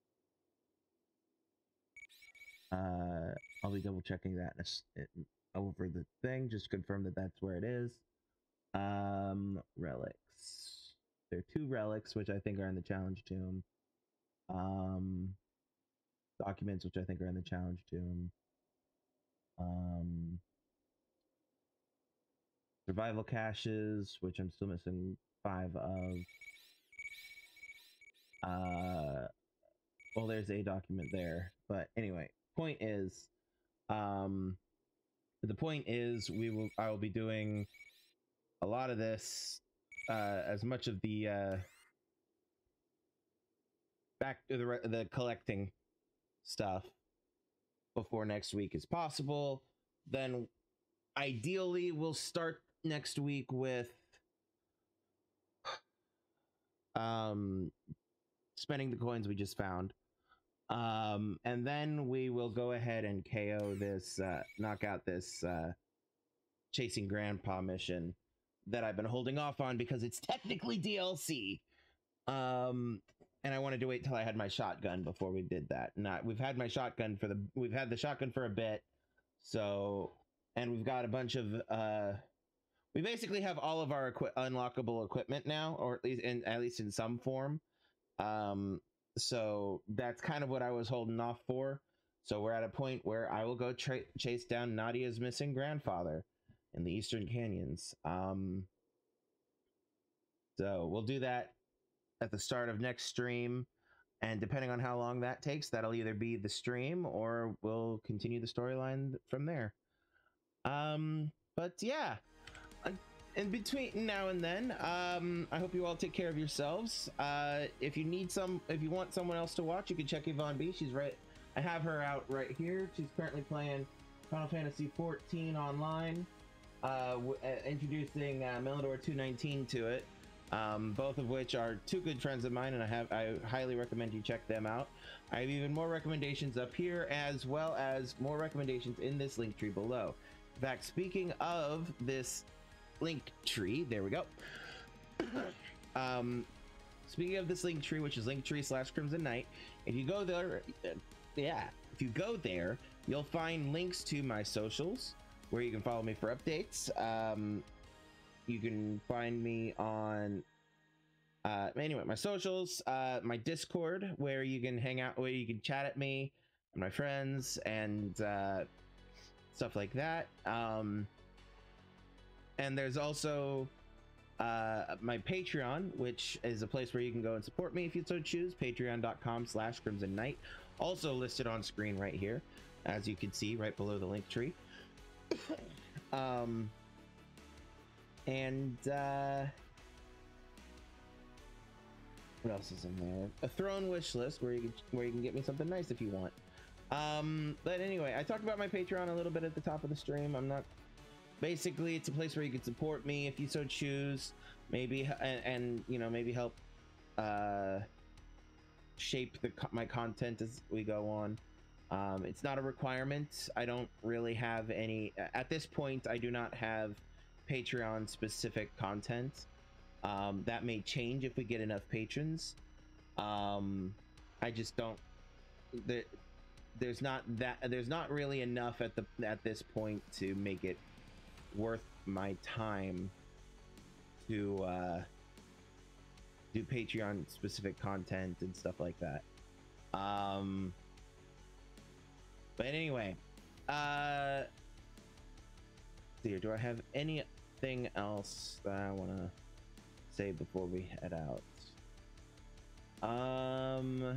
Uh, I'll be double checking that in a, in, over the thing, just to confirm that that's where it is. Um, relics. There are two relics, which I think are in the challenge tomb. Um, documents, which I think are in the challenge tomb. Um, survival caches, which I'm still missing five of. Uh, well, there's a document there, but anyway, point is, um, the point is we will. I will be doing a lot of this, uh, as much of the uh, back to the the collecting stuff before next week as possible. Then, ideally, we'll start next week with um, spending the coins we just found. Um, and then we will go ahead and K O this, uh, knock out this uh, Chasing Grandpa mission that I've been holding off on because it's technically D L C. Um, and I wanted to wait till I had my shotgun before we did that. Not we've had my shotgun for the we've had the shotgun for a bit, so and we've got a bunch of uh, we basically have all of our equi unlockable equipment now, or at least in at least in some form. Um, so that's kind of what I was holding off for. So we're at a point where I will go tra chase down Nadia's missing grandfather in the Eastern Canyons. Um, so we'll do that at the start of next stream, and depending on how long that takes, that'll either be the stream or we'll continue the storyline from there. Um, but yeah, in between now and then, um, I hope you all take care of yourselves. Uh, if you need some, if you want someone else to watch, you can check Yvonne B. She's right. I have her out right here. She's currently playing Final Fantasy fourteen online, uh, w uh, introducing uh, Melidor two nineteen to it. Um, both of which are two good friends of mine, and I have I highly recommend you check them out. I have even more recommendations up here, as well as more recommendations in this link tree below. In fact, speaking of this link tree, there we go. um, speaking of this link tree, which is linktree slash Crimson Knight, if you go there, uh, yeah, if you go there, you'll find links to my socials where you can follow me for updates. Um, You can find me on, uh, anyway, my socials, uh, my Discord, where you can hang out, where you can chat at me and my friends and uh, stuff like that. Um, and there's also uh, my Patreon, which is a place where you can go and support me if you so choose. Patreon.com slash Crimson Knight. Also listed on screen right here, as you can see right below the link tree. um... And, uh, what else is in there? A throne wish list where you can, where you can get me something nice if you want. Um, but anyway, I talked about my Patreon a little bit at the top of the stream. I'm not, basically, it's a place where you can support me if you so choose. Maybe, and, and you know, maybe help uh, shape the my content as we go on. Um, it's not a requirement. I don't really have any at this point. I do not have Patreon specific content. Um, that may change if we get enough patrons. Um, I just don't. There, there's not that. There's not really enough at the at this point to make it worth my time to uh, do Patreon specific content and stuff like that. Um, but anyway, uh, here, do I have anything else that I want to say before we head out? Um,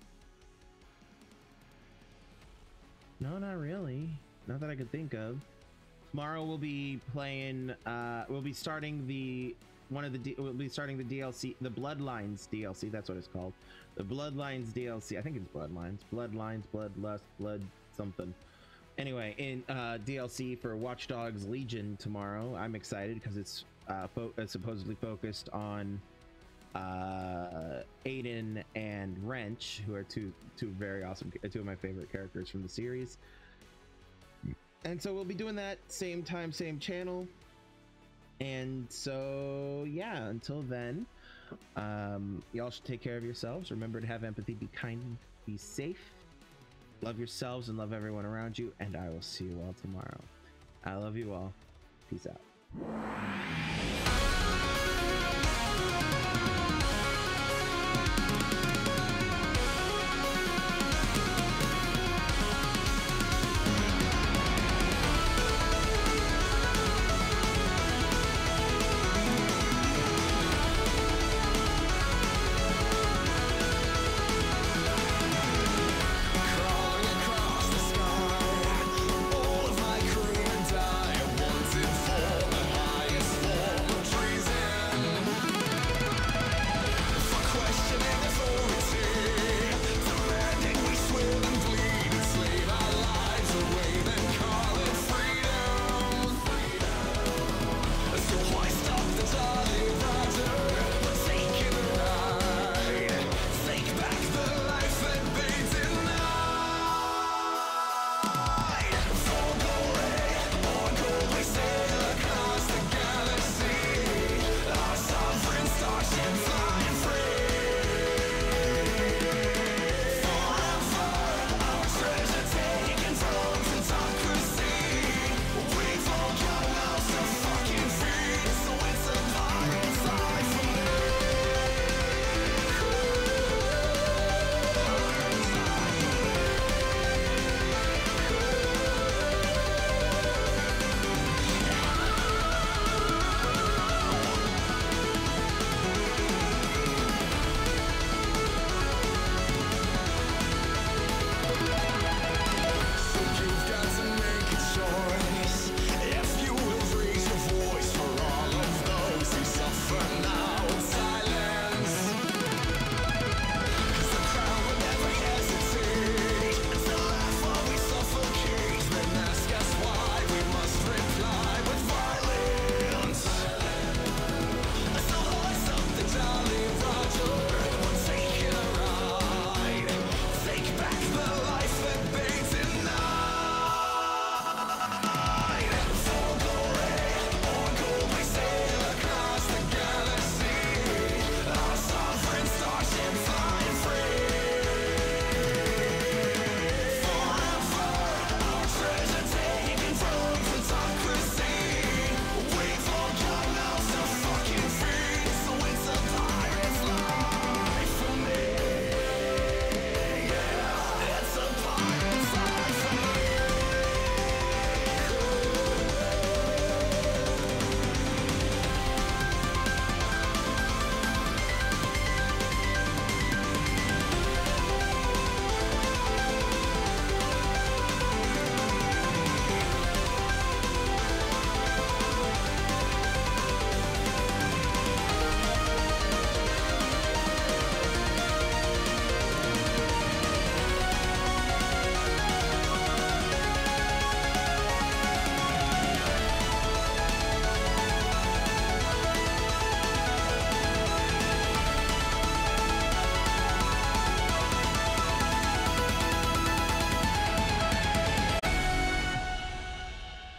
no, not really. Not that I could think of. Tomorrow we'll be playing. Uh, we'll be starting the one of the. D we'll be starting the D L C, the Bloodlines D L C. That's what it's called. The Bloodlines D L C. I think it's Bloodlines. Bloodlines. Bloodlust. Blood something. Anyway, in uh, D L C for Watch Dogs Legion tomorrow. I'm excited because it's uh, fo uh, supposedly focused on uh, Aiden and Wrench, who are two two very awesome, two of my favorite characters from the series. And so we'll be doing that same time, same channel. And so, yeah, until then, um, y'all should take care of yourselves. Remember to have empathy, be kind, be safe. Love yourselves and love everyone around you. And I will see you all tomorrow. I love you all. Peace out.